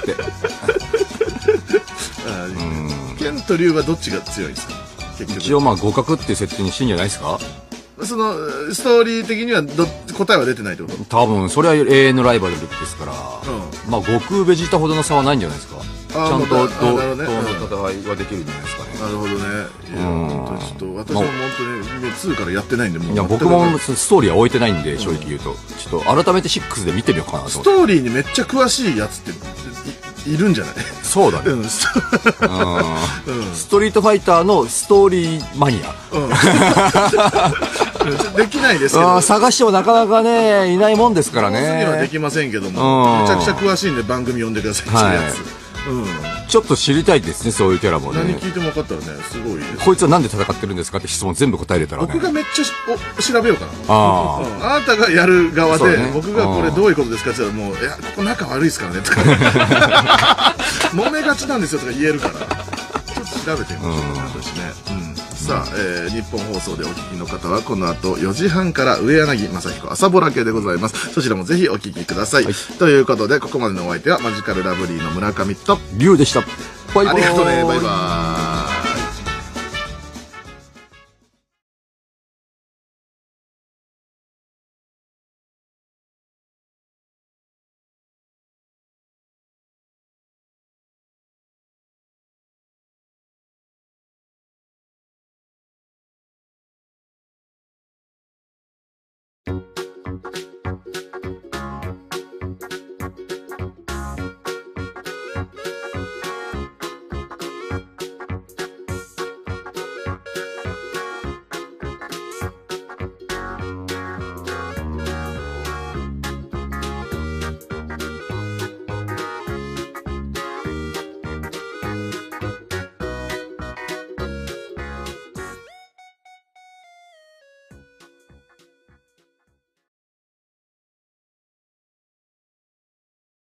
剣と竜はどっちが強いんですか？ 結局一応まあ互角っていう設定にしてんじゃないですか？ その、ストーリー的にはど、答えは出てないってこと多分、それは永遠のライバルですから、うん、まあ、悟空ベジータほどの差はないんじゃないですか。ちゃんと、同の戦いはできるんじゃないですかね。 なるほどね。いや、本当にちょっと、私も本当に、ね、ツーからやってないんで、もう。 いや、僕もストーリーは置いてないんで、正直言うと。ちょっと、改めてシックスで見てみようかなと。 ストーリーにめっちゃ詳しいやつってい、いるんじゃない？ そうだね。うん、ストリートファイターのストーリーマニア。 うん、できないですけど。 探してもなかなかね、いないもんですからね。 上手にはできませんけども、めちゃくちゃ詳しいんで番組呼んでください。はい、やつ。うん、 ちょっと知りたいですね、そういうキャラもね。 何聞いても分かったらね、すごいです。 こいつはなんで戦ってるんですかって質問全部答えれたらね。 僕がめっちゃお調べようかな。あ、うん、あなたがやる側で、ね、僕がこれどういうことですかって言ったらもう、いや、ここ仲悪いですからねとか揉めがちなんですよとか言えるから、ちょっと調べてみましょうか、私ね。うんさあ、えー、日本放送でお聞きの方はこの後よじはんから上柳正彦朝ぼら系でございます。そちらもぜひお聞きください、はい、ということでここまでのお相手はマジカルラブリーの村上とリュウでした。 バイバイ。ありがとうね、バイバイ。